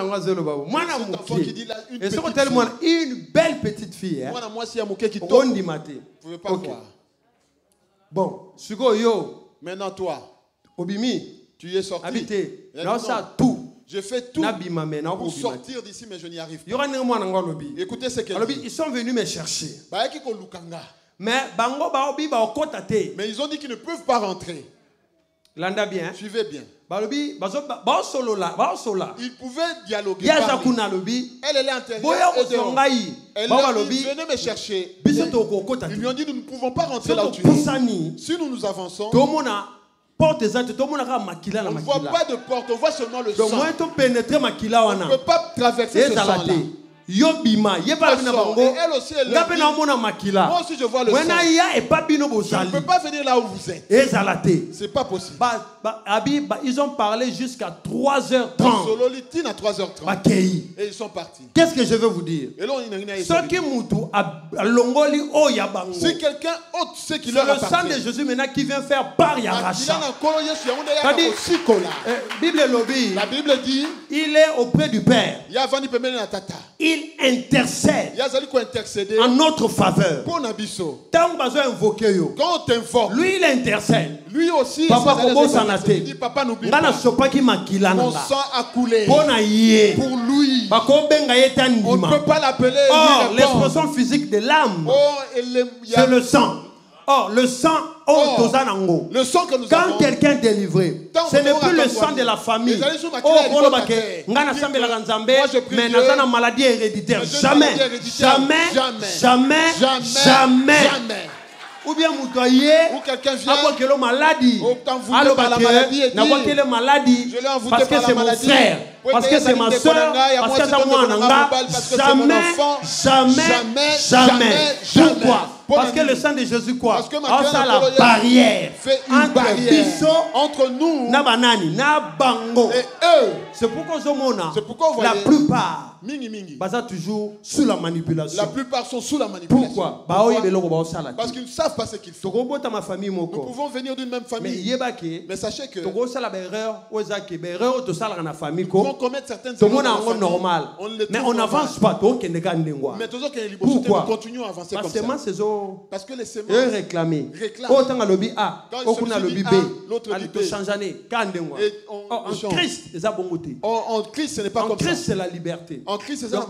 une belle petite fille. Moi, si qui vous pouvez pas voir. Bon, yo. Maintenant toi, Obimi, tu es sorti. Habité. Là, ça tout. Je fais tout pour sortir d'ici, mais je n'y arrive pas. Écoutez ce qu'elle dit. Ils sont venus me chercher. Mais ils ont dit qu'ils ne peuvent pas rentrer. Landa bien. Suivez bien. Ils pouvaient dialoguer. Elle est intérieure. Elle leur dit, venez me chercher. Ils lui ont dit, nous ne pouvons pas rentrer là où tu es. Si nous avançons, on ne voit pas de porte, on voit seulement le sang. On ne peut pas traverser ce sang-là. Yobima, elle aussi elle moi aussi je vois le sang. Je ne peux pas venir là où vous êtes. C'est pas possible. Ils ont parlé jusqu'à 3h30. À 3h30. Et ils sont partis. Qu'est-ce que je veux vous dire? Si quelqu'un autre sait qu'il leur appartient, c'est le sang de Jésus maintenant qui vient faire part Yaracha. La Bible dit il est auprès du Père. Il intercède en notre faveur. Quand on t'invoque, lui il intercède. Lui aussi, papa, il dit, papa n'oublie pas. Mon sang a coulé pour lui. On ne peut pas l'appeler. Or, l'expression physique de l'âme, c'est le sang. Or, le sang, le sang que nous quand avons, quelqu'un est délivré, ce n'est plus le sang de la famille. Mais dans une maladie héréditaire. Jamais. Ou bien ou quelqu'un vient maladie. Je l'ai envoûté parce que c'est mon frère, parce que c'est ma soeur, parce que c'est moi. Jamais. Pourquoi? Parce que le sang de Jésus quoi? Parce que ça la barrière fait une barrière entre nous et eux. C'est pourquoi la plupart toujours sous la manipulation. La plupart sont sous la manipulation. Pourquoi? Parce qu'ils ne savent pas ce qu'ils font. Nous pouvons venir d'une même famille. Mais sachez que nous pouvons commettre certaines erreurs normal. Mais on n'avance pas. Mais pourquoi? Nous continuons à avancer comme ça. Parce que les semences réclament. Autant à lobby A, autant à lobby B, l'autre dit B. En Christ, en Christ, ce n'est pas comme ça. En Christ, c'est la liberté. En Christ, c'est ça.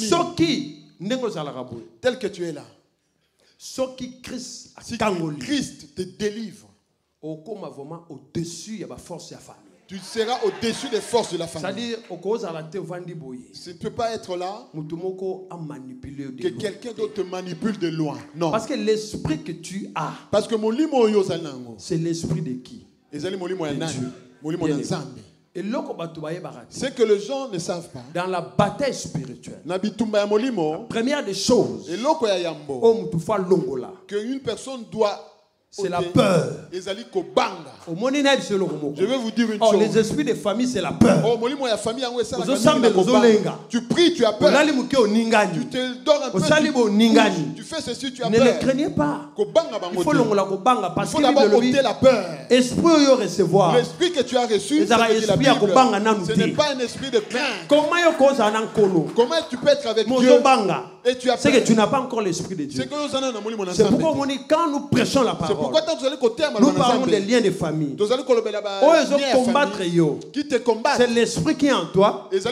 Tel que tu es là. Si Christ te délivre, au-dessus, il y a la force de la famille. Tu seras au-dessus des forces de la famille. C'est-à-dire, tu ne peux pas être là que quelqu'un d'autre te manipule de loin. Non. Parce que l'esprit que tu as, parce que c'est l'esprit de qui? C'est que les gens ne savent pas. Dans la bataille spirituelle, la première des choses, qu'une personne doit, c'est la peur. Je vais vous dire une chose. Les esprits de famille, c'est la peur. Tu pries, tu as peur. Tu te dors un peu. Tu fais ceci, tu as peur. Ne le craignez pas. Il faut parce faut d'abord ôter la peur. L'esprit que tu as reçu, ce n'est pas un esprit de crainte. Comment tu peux être avec Dieu et tu as peur? C'est que tu n'as pas encore l'esprit de Dieu. C'est pourquoi quand nous prêchons la parole, nous parlons des liens de famille. Qui te combattent. C'est l'esprit qui est en toi. Et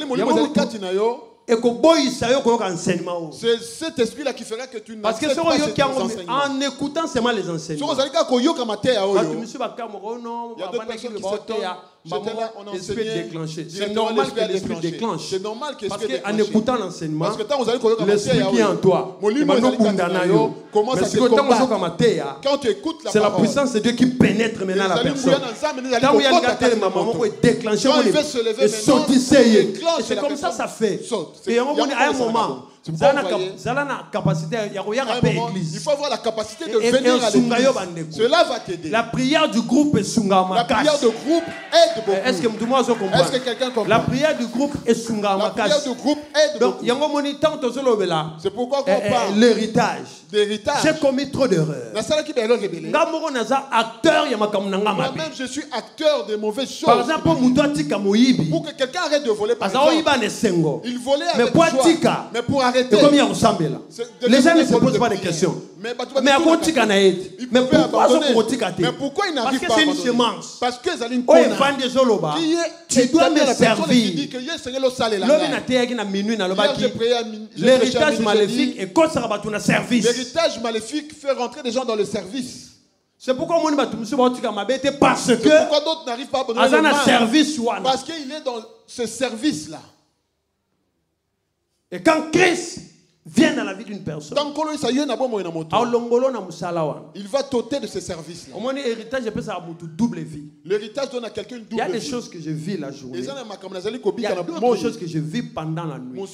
c'est cet esprit-là qui fera que tu parce que en écoutant seulement les enseignements, il y a d'autres personnes qui se J'étais là, on enseignait. C'est normal que l'esprit déclenche. C'est normal que parce qu'en écoutant l'enseignement, l'esprit qui est en toi, commence à te combattre. Quand tu écoutes la parole, c'est la puissance de Dieu qui pénètre maintenant la personne. Quand il y a maman, vous déclencher et sauter. C'est comme ça ça fait. Et à un moment, il faut avoir la capacité de venir à l'église. Cela va t'aider. La prière du groupe est sungama. La prière du groupe aide beaucoup. Est-ce que quelqu'un comprend? La prière du groupe est sungama. La prière du groupe aide beaucoup. C'est pourquoi on parle l'héritage. J'ai commis trop d'erreurs. Moi-même, je suis acteur de mauvaises choses. Par exemple, pour que quelqu'un arrête de voler, par exemple, il volait avec joie. Mais pour arrêter, les gens ne se posent pas de questions. Mais pourquoi il n'arrive pas? Parce que c'est une semence. Parce que c'est une tu dois me servir. L'héritage maléfique est contre service. L'héritage maléfique fait rentrer des gens dans le service. C'est pourquoi parce que pourquoi d'autres n'arrivent pas à abandonner le mal. Parce qu'il est dans ce service-là. Et quand Christ vient dans la vie d'une personne, il va t'ôter de ce service-là. L'héritage donne à quelqu'un une double vie. Il y a des choses que je vis la journée. Il y a d'autres choses que je vis pendant la nuit.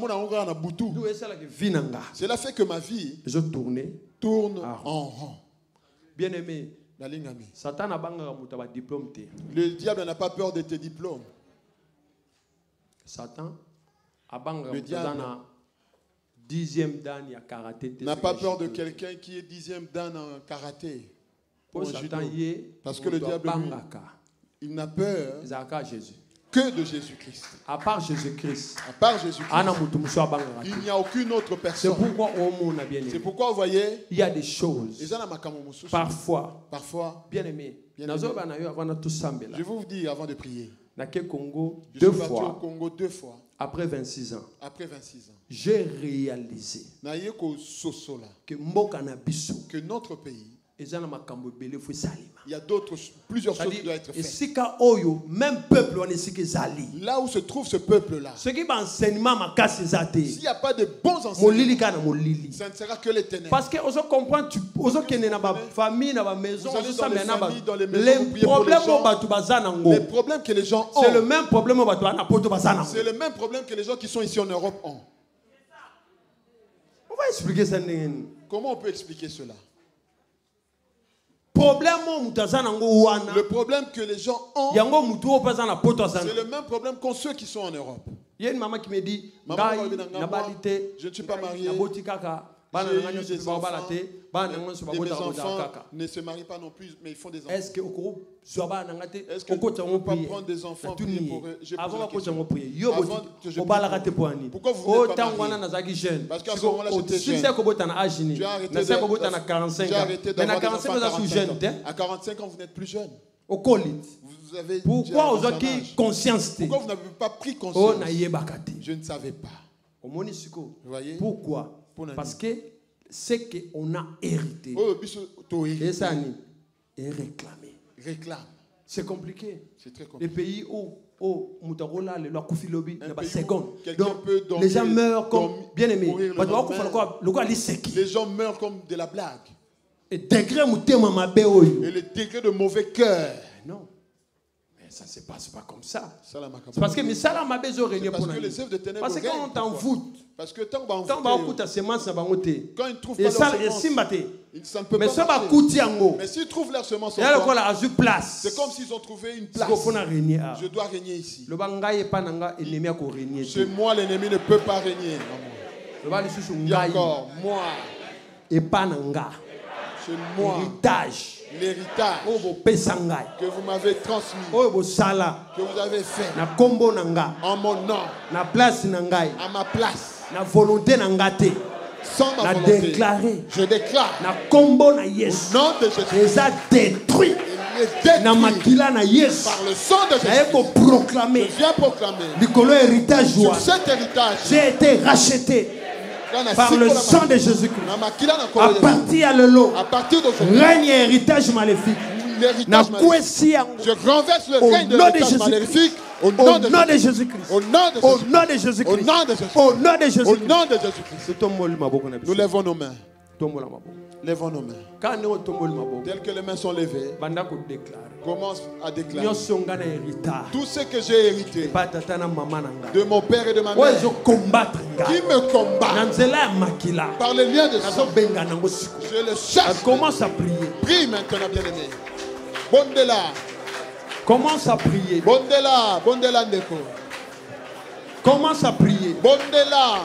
Cela fait que ma vie tourne en rond. Bien aimé, Satan a diplôme. Le diable n'a pas peur de tes diplômes. Satan le diable n'a pas peur de quelqu'un qui est 10e dan en karaté. Parce que le diable, il n'a peur que de Jésus-Christ. À part Jésus-Christ, il n'y a aucune autre personne. C'est pourquoi vous voyez, il y a des choses. Parfois, bien aimé, je vais vous dire avant de prier. Congo je suis parti au Congo 2 fois. Après 26 ans. Après 26 ans. J'ai réalisé que notre pays, il y a plusieurs choses qui doivent être faites. Même peuple, là où se trouve ce peuple-là, s'il n'y a pas de bons enseignements, ça ne sera que les ténèbres. Parce que vous comprenez, dans famille, dans la maison, les problèmes que les gens ont, c'est le même problème c'est le même problème que les gens qui sont ici en Europe ont. On va expliquer ça. Comment on peut expliquer cela? Le problème que les gens ont, c'est le même problème qu'ont ceux qui sont en Europe. Il y a une maman qui me dit, je ne suis pas marié. Mes enfants ne se marient pas non plus, mais ils font des enfants. Est-ce que ne peut pas prendre des enfants pour eux? Je pose la question. Pourquoi vous n'êtes pas marié? Parce qu'à ce moment-là, j'étais jeune. Tu as arrêté d'avoir des enfants à 45 ans, vous n'êtes plus jeune. Vous avez pourquoi aujourd'hui conscience? Pourquoi vous n'avez pas pris conscience? Je ne savais pas. Vous voyez? Pourquoi? Parce que c'est qu'on a hérité. Et ça est réclamé. C'est compliqué. C'est très compliqué. Les pays où Moutarola, le Kufilobi, donc les gens meurent comme bien aimés. Les gens meurent comme de la blague. Et le degré de mauvais cœur. Non. Ça ne se passe pas comme ça. C'est parce que les œuvres de ténèbres, parce que quand on t'envoûte, parce que quand ils ne trouvent pas leur semence, ça ne peut pas marcher. Mais s'ils trouvent leur semence, c'est comme s'ils ont trouvé une place. Je dois régner ici. Chez moi, l'ennemi ne peut pas régner. Il y a encore moi. Et pas nanga. Chez moi. L'héritage que vous m'avez transmis, que vous avez fait en mon nom, à ma place, sans ma volonté, je déclare au nom de Jésus, détruit par le sang de Jésus. Je viens proclamer sur cet héritage, j'ai été racheté par le sang de Jésus-Christ. À partir de l'eau, règne héritage maléfique. l'héritage maléfique. Je renverse le règne de l'héritage maléfique. Au nom de Jésus-Christ. Au nom de Jésus-Christ. Au nom de Jésus-Christ. Au nom de Jésus-Christ. Au nom de Jésus-Christ. Nous lèvons nos mains. Lèvons nos mains. Dès que les mains sont levées, commence à déclarer tout ce que j'ai hérité de mon père et de ma mère qui me combat par les liens de sang. Je le chasse. Commence à prier. Prie maintenant, bien-aimé. Bondela. Commence à prier. Bondela. Bondela Ndeko. Commence à prier. Bondela.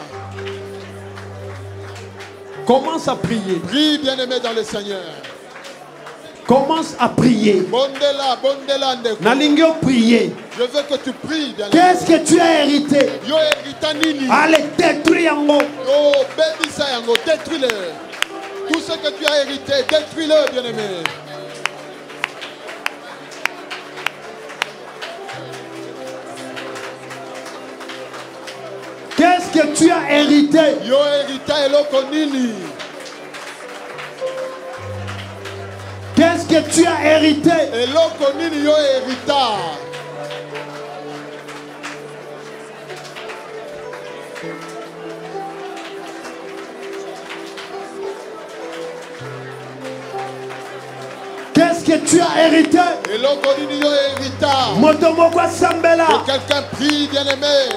Commence à prier. Prie, bien-aimé dans le Seigneur. Commence à prier. Bondela, bondela ndeko. Nalingio prier. Je veux que tu pries, bien-aimé. Qu'est-ce que tu as hérité? Yo hérita nini. Allez, détruis yango. Yo, bébisa yango, détruis-le. Tout ce que tu as hérité, détruis-le, bien-aimé. Qu'est-ce que tu as hérité? Yo hérita eloko nini. Qu'est-ce que tu as hérité? Eloko nini yo hérita. Qu'est-ce que tu as hérité? Eloko nini yo hérita. Motomoko sambela. Que quelqu'un prie, bien-aimé.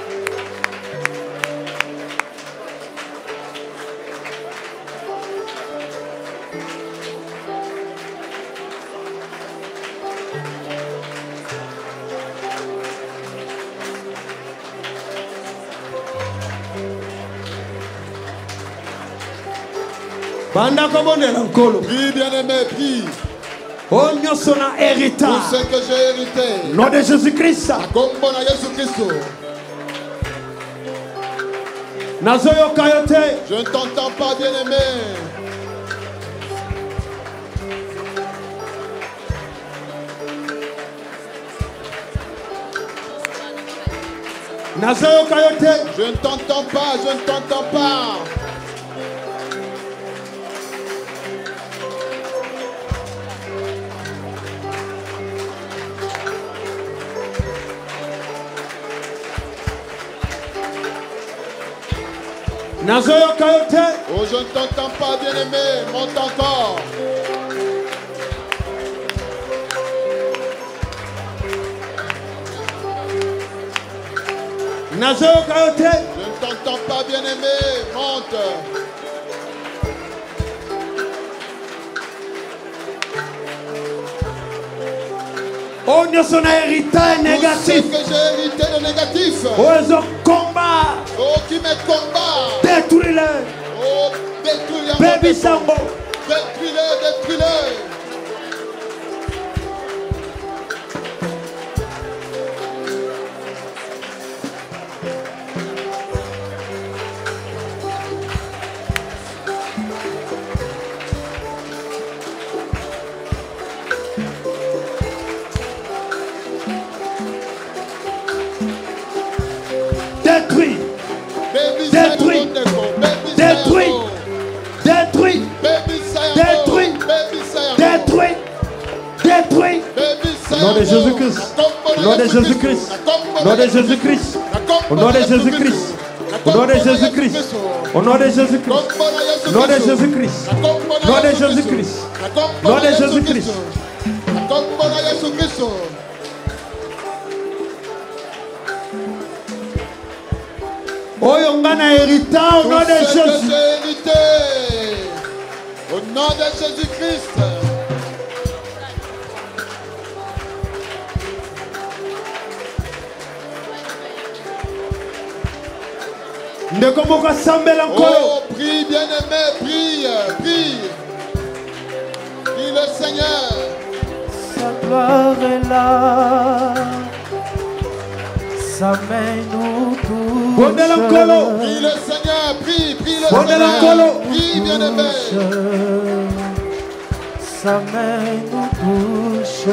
Prie, bien-aimé, prie. Oh, nous sommes héritage. Tout ce que j'ai hérité. Nom de Jésus-Christ. Je ne t'entends pas, bien-aimé. Je ne t'entends pas, je ne t'entends pas. Oh, je ne t'entends pas, bien-aimé. Monte encore. Je ne t'entends pas, bien-aimé. Monte. Oh, nous sommes héritage négatif. Tout ce que j'ai hérité de négatif. Oh, combat. Oh, qui me combat. Détruis-le. Oh, détruis-le. Baby Sambo. Détruis-le, détruis-le. Détruis. Détruis. Détruis. Détruis. Détruis. Détruis. Détruis. Nom de Jésus-Christ. Nom de Jésus-Christ. Nom de Jésus-Christ. Au nom de Jésus-Christ. Au nom de Jésus-Christ. Au nom de Jésus-Christ. Nom de Jésus-Christ. Nom de Jésus-Christ. Nom de Jésus-Christ. Oh, on a hérité au nom de Jésus. Au nom de Jésus-Christ. Oh, prie, bien-aimé, prie, prie. Prie le Seigneur. Sa gloire est là. Sa main nous touche. Prie le Seigneur, prie, prie le Seigneur. Prie, bien-aimé. Sa main nous touche.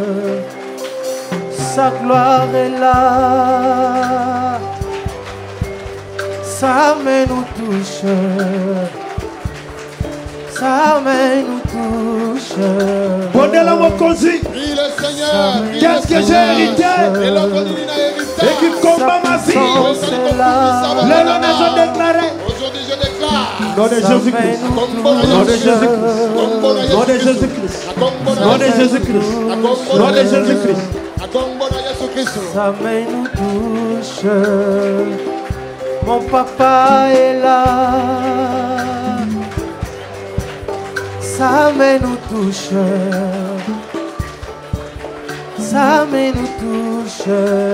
Sa gloire est là. Sa main nous touche. Sa main nous touche. touche. Bondela Mokosi. Qu'est-ce que j'ai hérité? Et qui combat ma vie. Les honnêtes ont déclaré. Aujourd'hui je déclare. Nom de Jésus-Christ. Nom de Jésus-Christ. Nom de Jésus-Christ. Nom de Jésus-Christ. Nom de Jésus-Christ. Sa main nous touche. Mon papa est là. Sa main nous touche. Sa main nous touche.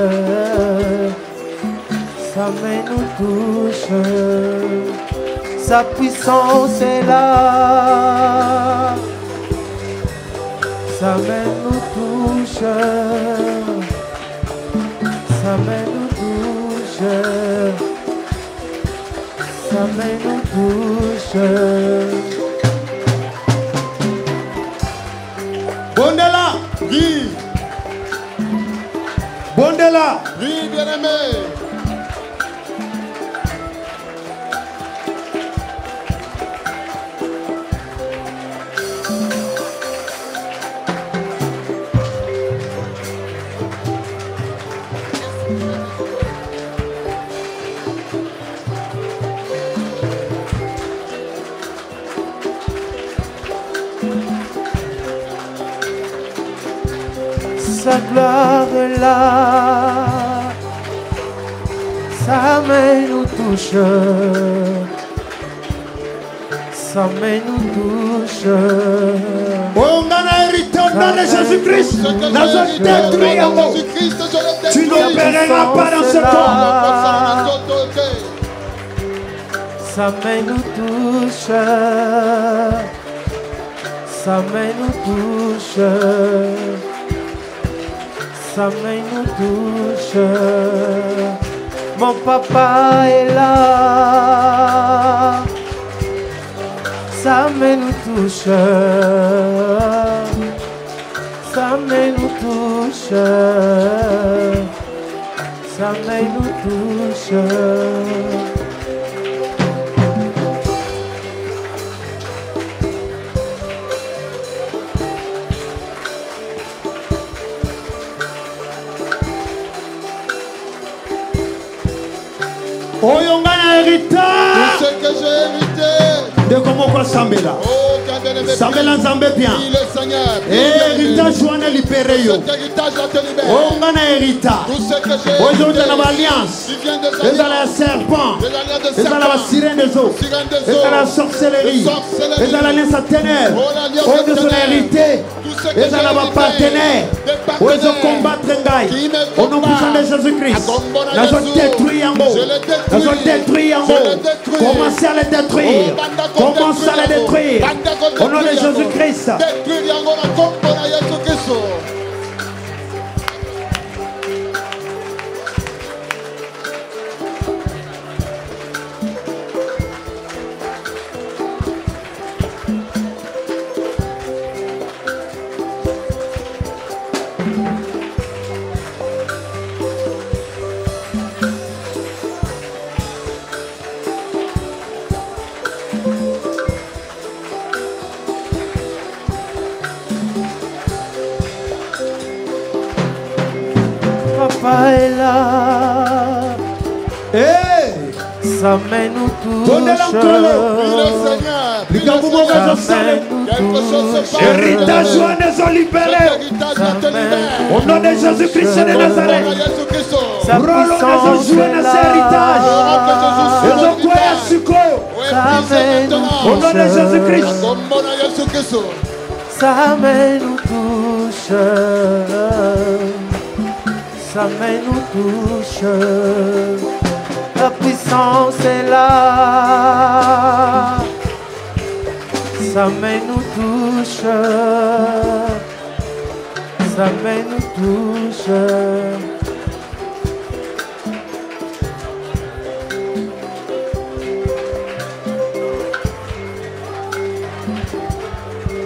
Sa main nous touche. Sa puissance est là. Sa main nous touche. Sa main nous touche. Sa main nous touche. Bondela. Oui. Bondela. Oui, bien-aimé. Sa gloire est là, sa main nous touche, sa main nous touche. On a hérité au nom de Jésus-Christ. Nous avons détruit un mot. Tu n'opéreras pas dans ce corps. Sa main nous touche, sa main nous touche. Sa main nous touche. Mon papa est là. Sa main nous touche. Sa main nous touche. Sa main nous touche. Oyongana héritage. Tout ce que j'ai hérité. De comment quoi Sambela. Oh, Sambela Nzambe bien. Il est Seigneur. Héritage joana libéré yo. Cet héritage va te libérer. Oyongana héritage. Tout ce que j'ai Aujourd'hui dans l'alliance. Et dans la serpent. Et dans la sirène des eaux. Et dans la sorcellerie. Et dans l'alliance à ténèbres. Oh, nous sommes hérités. Et dans la partenaire. Oh, ils ont combattre Ngai. Au nom puissant de Jésus-Christ. Nous avons détruit en haut. Nous avons détruit en haut. Commencez à les détruire. Commencez à les détruire. Au nom de Jésus-Christ. Papa est là. Hey! Sa main nous touche. Héritage joyeux sont libérés. Au nom de Jésus-Christ de Nazareth. Rolo nous joué dans cet héritage. Ils ont quoi à Suko. Au nom de Jésus-Christ. Sa main nous touche. Sa main nous touche. La puissance est là. Sa main nous touche. Sa main nous touche.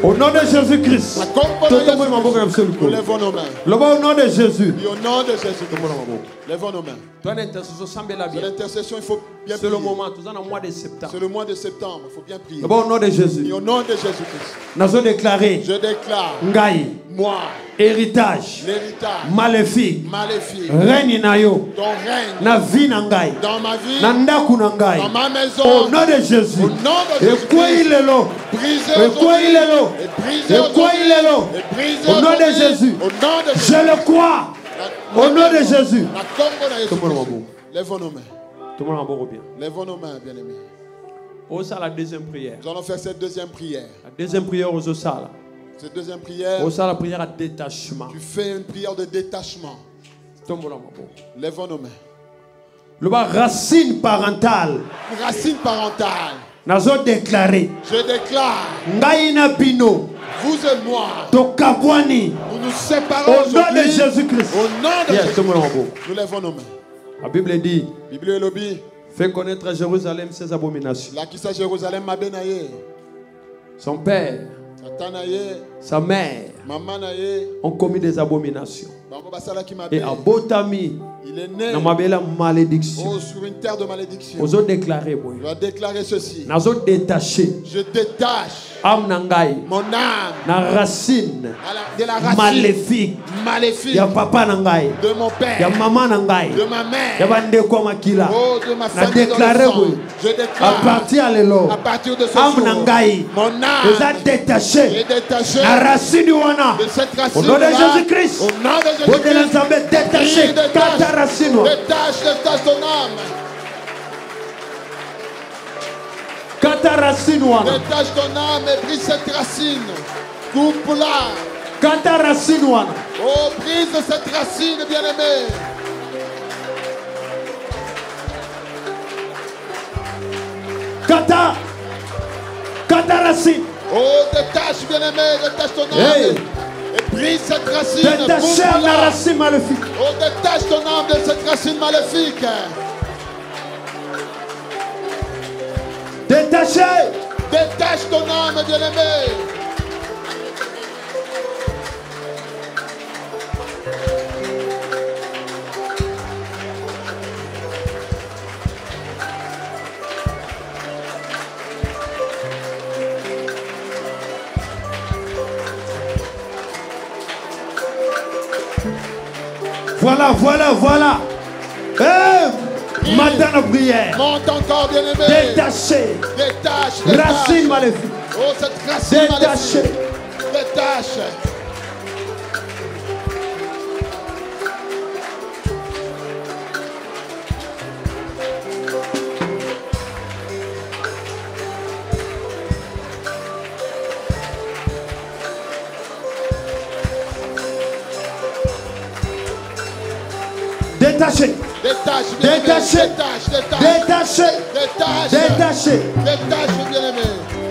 Au nom de Jésus-Christ. Nous lèvons nos mains. Au nom de Jésus. Et au nom de Jésus-Christ. Lèvons nos mains. C'est l'intercession, il faut bien prier. C'est le moment, tout en mois de septembre. C'est le mois de septembre, il faut bien prier. Au nom de Jésus. Et au nom de Jésus-Christ. Je déclare. Moi. Héritage. L'héritage. Maléfique. Règne na yo. Ton règne. Na vie na ngai. Dans ma vie. Na ndaku na ngai. Dans ma maison. Au nom de Jésus. Au nom de Jésus. Et quoi il est là? Brisé au nom de Jésus. Je le crois. Au nom de Jésus. Lèvons nos mains. Lèvons nos mains, bien-aimés. La deuxième prière. Nous allons faire cette deuxième prière. La deuxième prière aux Osala. Cette deuxième prière. La prière à détachement. Tu fais une prière de détachement. Lèvons nos mains. Le racine parentale. Racine parentale. Nazo déclaré. Je déclare. Ngaïna Bino. Vous et moi. Tokabwani. Nous nous séparons au nom de Jésus-Christ. Au nom de Jésus-Christ. Nous lèvons nos mains. La Bible dit. Bible est lobby. Fais connaître à Jérusalem ses abominations. La qui Jérusalem m'a bénaye. Son père. Sa mère ont commis des abominations. Et à Botami, il est né malédiction. Sur une terre de malédiction. Je dois déclarer ceci. Je détache mon âme na racine de la racine maléfique ya papa nangai, de mon père, ya maman nangai, de ma mère, ya bandeko makila. De ma famille je déclare à partir de ce jour, mon âme détaché la racine wana de cette racine. Au nom de Jésus-Christ. Au nom de Jésus-Christ. Détaché détache ton âme. Détache ton âme et brise cette racine. Coupe-la. Oh, brise cette racine, bien-aimé. racine. Oh, détache, bien-aimé, détache ton âme. Et brise cette racine. Détache la racine maléfique. Oh, détache ton âme de cette racine maléfique. Détache ton âme, bien-aimé. Voilà. Matin de prière. Monte encore, bien-aimé. Détaché. Détache. Racine maléfique. Oh, cette racine maléfique. Détache. Détaché. Détache, bien-aimé.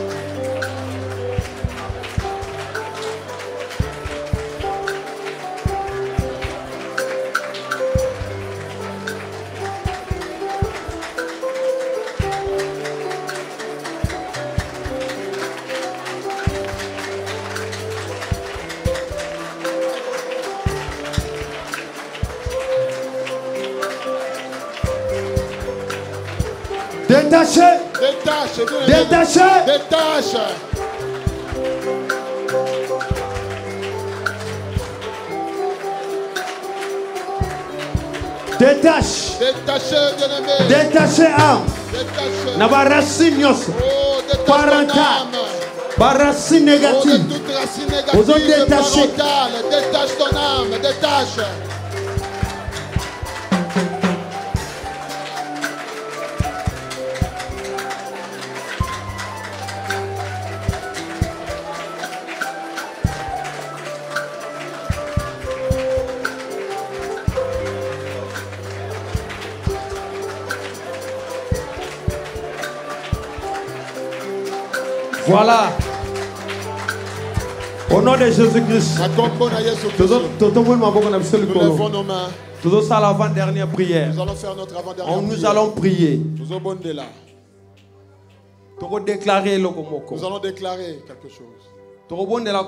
Détache. Bien-aimé. Détaché âme. Na racine nyonso. Parental. Racine négative. Aux autres détaché. Détache ton âme. Détache. Voilà. Au nom de Jésus-Christ. Nous lèvons nos mains. Nous allons l'avant-dernière prière. Nous allons faire notre avant-dernière prière. Nous allons prier. Nous allons déclarer quelque chose. Nous allons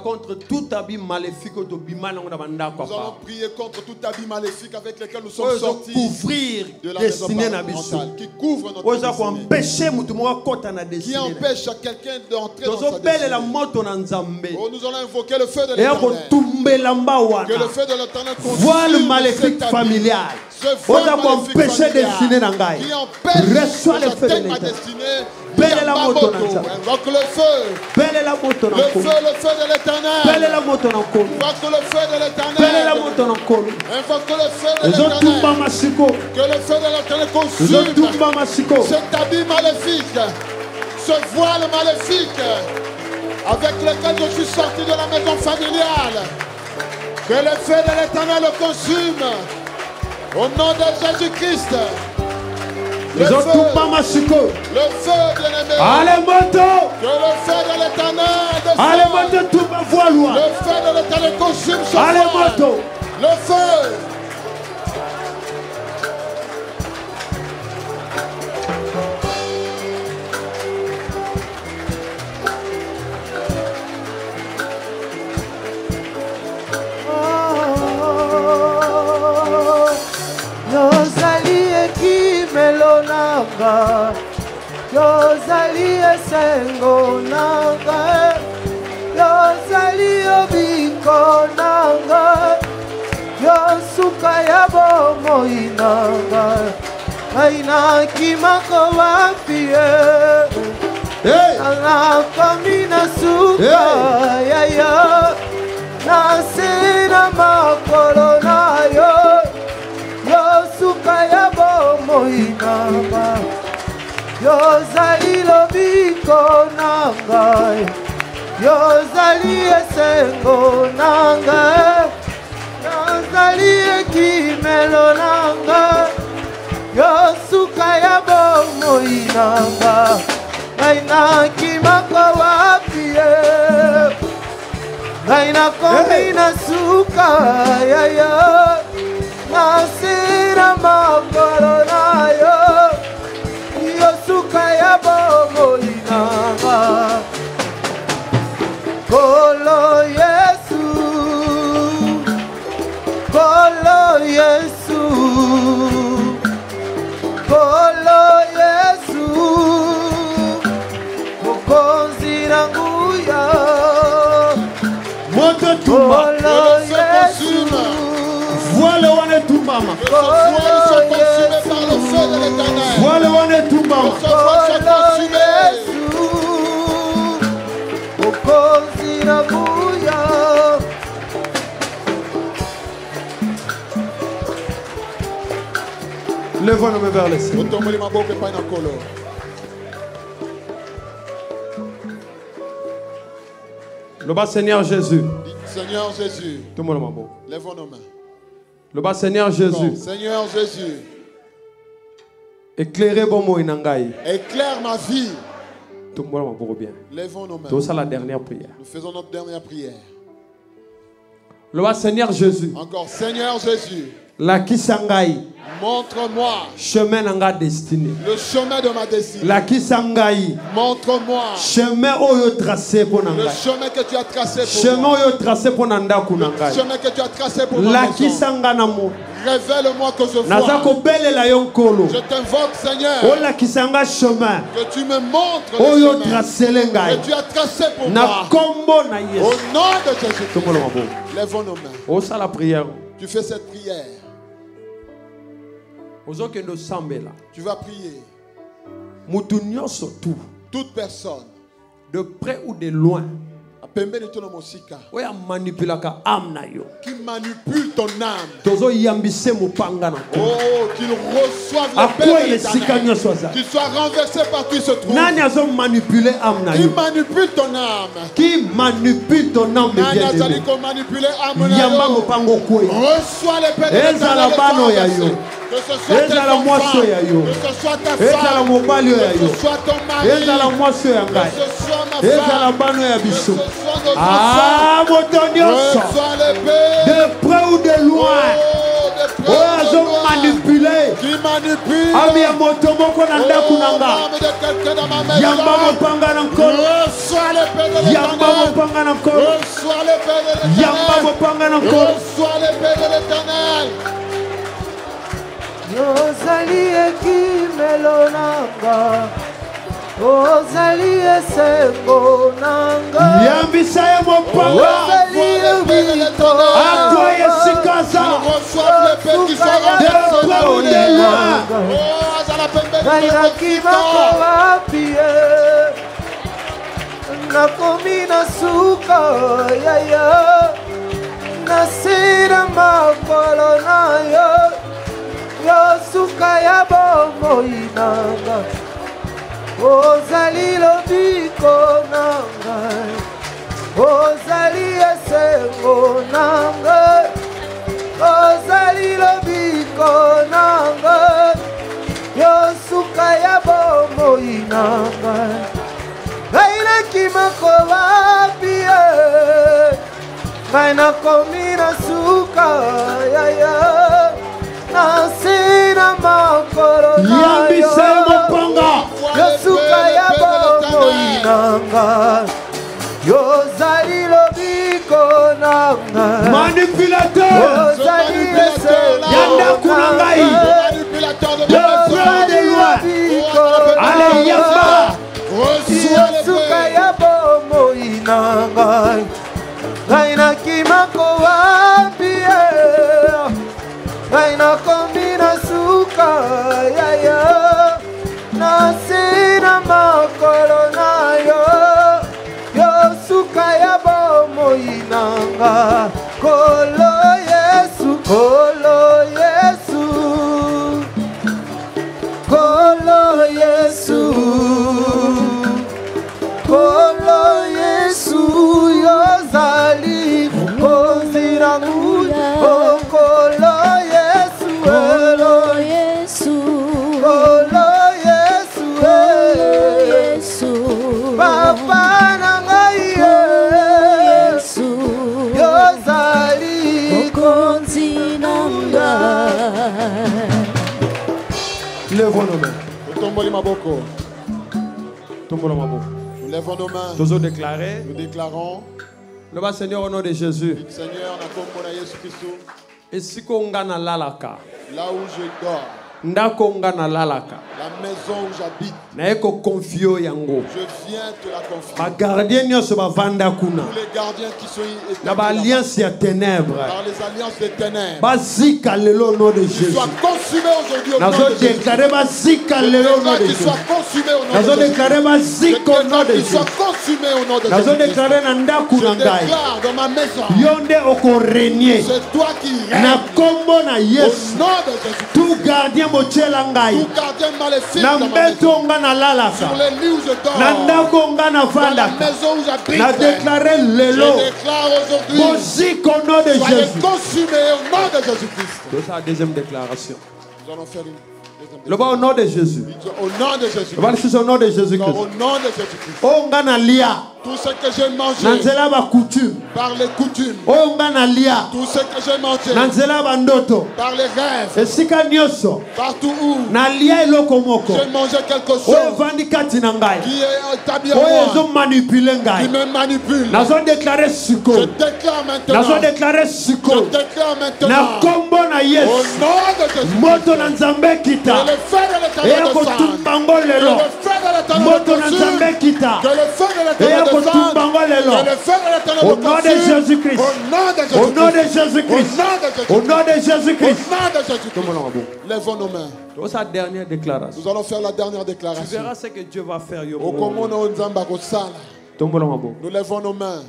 prier contre tout habit maléfique avec lequel nous sommes sortis de la maison parentale, qui couvre notre destinée, qui empêche à quelqu'un d'entrer dans sa destinée. Oh, nous allons invoquer le feu de l'Éternel. Que le feu de l'Éternel consume voile maléfique familial. Qui empêche d'atteindre ma destinée. Invoque le feu. Le feu de l'Éternel. Invoque le feu de l'Éternel. Invoque le feu de l'Éternel. Que le feu de l'Éternel consume cet habit maléfique, ce voile maléfique avec lequel je suis sorti de la maison familiale. Que le feu de l'Éternel le consume. Au nom de Jésus-Christ. Le feu, bien-aimé. Allez, moto. Que le feu de l'Éternel. Allez, moto, tout ma voix loin. Le feu de l'Éternel consume ce allez, voile. moto. Le feu. Yozali esengo nanga, yozali obiko nanga, yosuka ya bomoi nanga, aina kimako wapie, anakomi na suka ya yo, nasena makolo na yo, yosuka ya bomoi nanga. Yozali lobiko nangai, yozali esengo nangai, yozali ekimelo nangai, yosuka ya bomoi nangai, aina kimako wapie, aina komi na suka ya yo, nasira makolo na yo. Yosuka ya bomoi nanga, Kolo Yesu, Kolo Yesu, Kolo Yesu, Mokonzi nanguya, moto tumba, Kolo Yesu, voile wane tumba ma, voile wane tumba ma. Levons-nous vers le ciel. Le bas Seigneur Jésus. Seigneur Jésus. Tout le monde. Lèvons nos mains. Le bas Seigneur Jésus. Seigneur Jésus. Éclairez bon mot inangai. Éclaire ma vie. Tout le monde bien. Lèvons nos mains. C'est ça la dernière prière. Nous faisons notre dernière prière. Le bas Seigneur Jésus. Encore Seigneur Jésus. La kisangai. Montre-moi. Chemin nanga destiné. Le chemin de ma destinée. La kisangai. Montre-moi. Chemin oyo tracé pour nanga. Le chemin que tu as tracé pour chemin moi. oyo tracé pour nanda kunanga. Le chemin que tu as tracé pour moi. La kisangana mo. Révèle-moi que je vois. Nazako bele la yonkolo. Je t'invoque Seigneur. O la kisanga chemin. Que tu me montres le oyo chemin. tracé lengai. Que tu as tracé pour na moi. kombo na Yesu. Au nom de Jésus. Lèvons nos mains. O ça la prière. Tu fais cette prière. Tu vas prier. Toute personne, de près ou de loin, qui manipule ton âme, oh, qu'il reçoive la paix de l'Éternel, qu'il soit renversé partout il se trouve. Qui manipule ton âme, reçois les paix de l'Éternel. Que ce soit tes enfants, que ce soit ta femme, que ce soit ton mari, que ce soit ma femme, que ce soit nos enfants, reçois les paix. De près ou de loin, qui manipule manipule ami ya moto moko na ndako nanga l'âme de quelqu'un dans ma maison. yamba mopanga na nkolo Reçois l'épée de yamba l'Éternel. mopanga na nkolo Reçois l'épée de l'Éternel. yamba mopanga na nkolo Reçois l'épée de l'Éternel. Ozali ekimelo nanga, ozali esengo nanga, yambisa ye mopanga ozali ebito akoye sikaza Reçois l'épée qui sera depondela nainaki makowapi ye, nakomi na suka yaya, nasira makolo na yo, yo suka ya bomoi nanga, ozali lobiko nanga, ozali esengo nanga, ozali lobiko nanga, yo suka ya bomoi nanga, ngai nakimako wapi ye, ngai nakomi na suka yaya, nasina makolo na yo, yambisa ye mopanga yo suka ya bomoi nanga, yo zali lobiko nanga, manipulateur ozali esengo ya ndako na ngai manipulateur de de ma maison. près de loin lobiko ale yamba Reçois suka l'épée. ya bomoi nanga, ngai nakimako wapi ye, ngai nakomi na suka yaya, nasina makolo na yo, yo suka ya bomoi nanga, kolo Yesu, kolo Yesu, kolo Yesu, kolo Yesu, yozali mokonzi nangu, oh kolo Yesu, Kolo Yesu, kolo Yesu, Yesu, papa na ngai Yesu, yozali mokonzi nanga. levons nos mains Tomboli maboko. tombons nos mains Nous lèvons nos mains. nous déclarer Nous déclarons, le bas Seigneur au nom de Jésus Seigneur, na kombo na Yesu Kristo, esiko nga na lalaka là où je dors, ndako nga na lalaka la maison où j'habite, naye kokonfio yango je viens te la confier. bagardien nyonso bavanda kuna Tous les gardiens qui sont na établis là-bas, baalliance ya ténèbres par les alliances des ténèbres, bazika lelo au nom de qu'ils Jésus soient consumés aujourd'hui au nom de Jésus. nazodéclare bazika lelo au nom de Qu'ils Jésus soient consumés au nom de Jésus. nazodéclare bazika au nom de Qu'ils Jésus soient consumés au nom de Jésus. nazodéclare na ndako Je na ngai déclare dans ma maison, yo nde okorenie c'est toi qui na règnes kombo na au Yesu nom de Jésus. tout gardien motiela ngai Tout gardien maléfique na dans ma maison, mbeto nga na sur lalaka les lits où je dors, na ndako nga na dans la vandaka maison où j'habite, na déclare je lelo déclare aujourd'hui, bozika au nom de soyez Jésus. consumés au nom de Jésus-Christ. C'est la deuxième déclaration. Nous allons faire une deuxième Le bas au nom de Jésus. déclaration. Au nom de Le Jésus-Christ. bas c'est au nom de Au Jésus-Christ. nom de Jésus-Christ. Oh ngana lia. Tout ce que j'ai mangé Nanzela ba coutume. par les coutumes, Oh ngana lia. tout ce que j'ai mangé Nanzela ba ndoto. par les rêves, Esika nyoso. partout où Na lia eloko moko. j'ai mangé quelque Oh chose vandi kati na ngai. qui est établi en Oh moi, ezo manipuler qui ngai. me manipule. Nazo déclarer siko. Je déclare maintenant, Nazo déclarer je siko. déclare Na maintenant, kombo na au Yesu. nom de Jésus, Moto na nzambe que kita. le feu de Eya l'éternel descende, kotumbango que lelo. le feu de l'éternel Moto me na consume, nzambe kita. que le feu de Eya l'éternel descende, kotumbango lelo. que le feu de l'éternel Au me nom de consume, Jésus-Christ. au nom de Au nom de Jésus-Christ, Jésus-Christ. au Au nom nom de de Jésus-Christ. Jésus-Christ, lèvons nos mains. C'est sa dernière déclaration. Nous allons faire la dernière Tu déclaration. verras ce que Dieu va faire. Au komono nzamba kosala. Nous lèvons nos mains.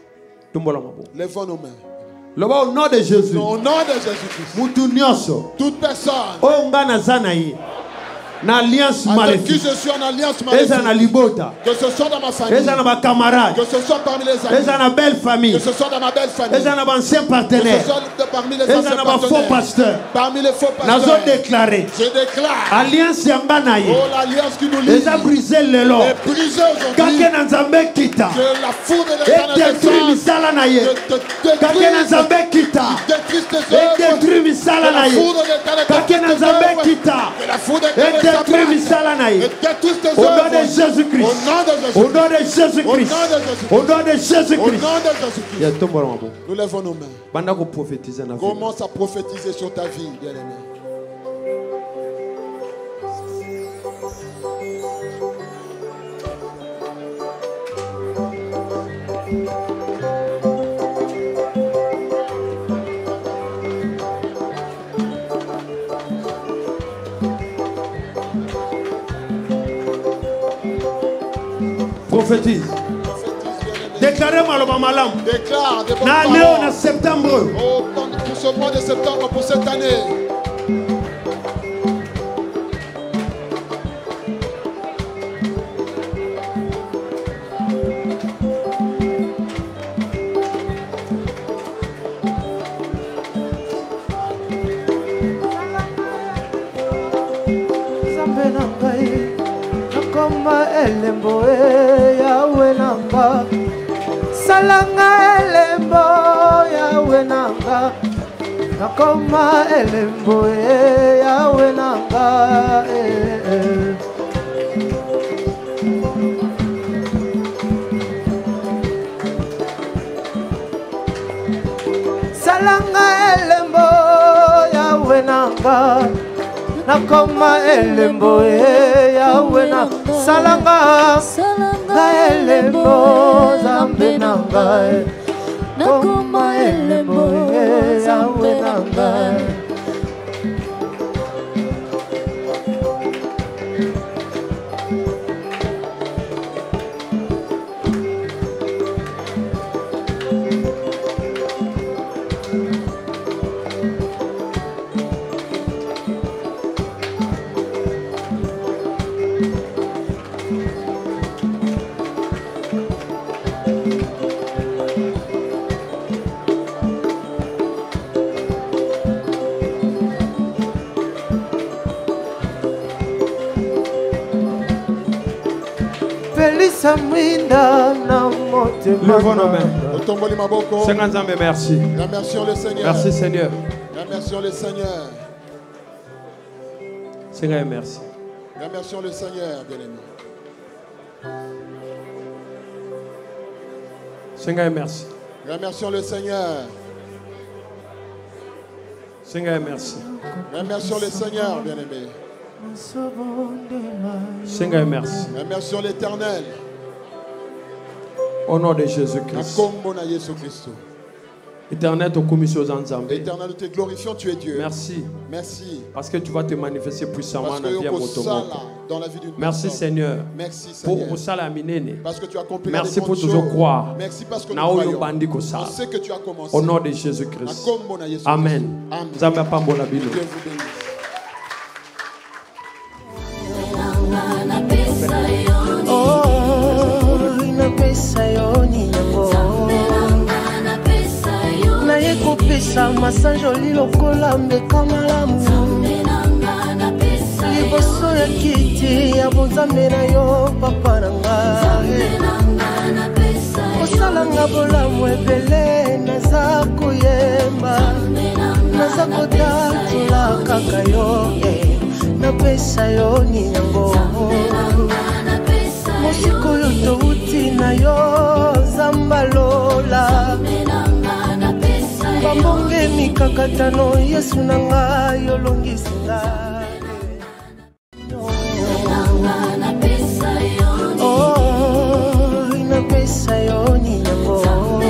Lèvons nos mains. Au nom de Jésus. Au nom de Jésus-Christ. Mutu nyonso. Toute personne Oyo nga naza na ye. Na alliance avec qui maléfique. je suis en alliance Eza na maléfique, libota. que ce soit dans ma famille, Eza na ba camarade. que ce soit parmi les amis, Eza na belle famille. que ce soit dans ma belle famille, Eza na ba ancien que ce partenaire. soit parmi les Eza anciens na ba faux partenaires, pasteur. parmi les faux Nazo pasteurs. déclarer. Je déclare, Alliance yanga na ye. oh l'alliance qui nous lie Eza brisé lelo. est brisée aujourd'hui, Kake na nzambe kita. que la foudre de l'éternel Détruit descende, misala na ye. que te Kake na détruise, nzambe kita. détruise tes œuvres, Détruit misala que na la ye. foudre Kakena Nzambe kita. Et détruis misala naï. Au nom de Jésus-Christ. Au nom de Jésus-Christ. Au nom de Jésus-Christ. Nous lèvons nos mains. Commence à prophétiser sur ta vie, bien-aimé. Prophétise. Déclarez-moi le malam. Déclare des bons paroles. En septembre. Pour ce mois de septembre, pour cette année. Elembo Yahweh nanga salanga elembo Yahweh nanga nakoma elembo Yahweh nanga salanga elembo Yahweh nanga nakoma elembo Yahweh na salanga elembo Zambe nanga nakoma elembo Yahweh nanga Levons nos mains. Merci. Remercions le Seigneur. Merci Seigneur. Remercions le Seigneur. Seigneur, merci. Remercions le Seigneur, bien-aimé. Seigneur, merci. Remercions le Seigneur. Seigneur, merci. Remercions le Seigneur, bien-aimé. Seigneur, merci. Remercions l'Éternel. Au nom de Jésus-Christ. Éternel, Éternel, nous te glorifions, tu es Dieu. Merci. Merci. Parce que tu vas te manifester puissamment dans la vie d'une Merci personne. Seigneur. Merci Seigneur. Parce que tu as accompli merci pour toujours croire. Merci parce que nous croyons. On sait que tu as commencé. Au nom de Jésus-Christ. Amen. Dieu vous bénisse. Kopesa masanjoli lokola mbeka malamu liboso ya kiti ya bonzambe na yo papa na ngai osalanga bolamu ebele naza koyemba naza kotatula kaka yo napesa yo ninyango mosiko oyo touti na yo zambalola bambonge mikakatano yesu na ngai olongisi ngai napesa yo ninyango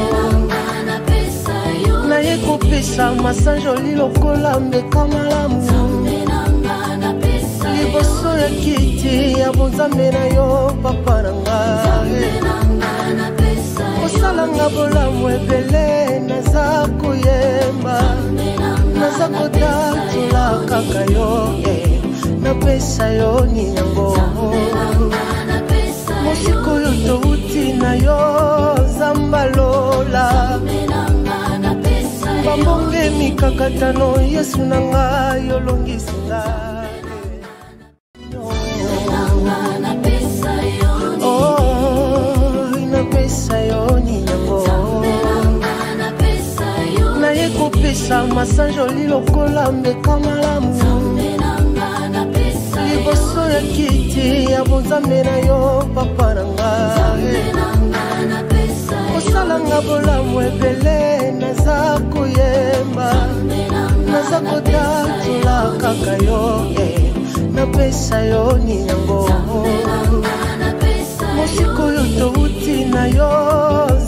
naye kopesa masanjoli lokola mbeka malamu liboso ya kiti ya bonzambe na yo papa na ngai osalanga bolamu ebele naza koyemba naza kotatula kaka yo napesa yo ninyango mosiko oyo touti na yo zambalola bambonge mikakatano yesu na ngai olongisi ngai napesa yo ninyango naye kopesa Opesa masanjoli lokola mbeka malamu Liboso ya kiti ya bonzambe na yo papa na ngai Osalanga bolamu ebele naza koyemba Naza kotatula kaka yo Napesa yo ninyango Mosiko yo touti na yo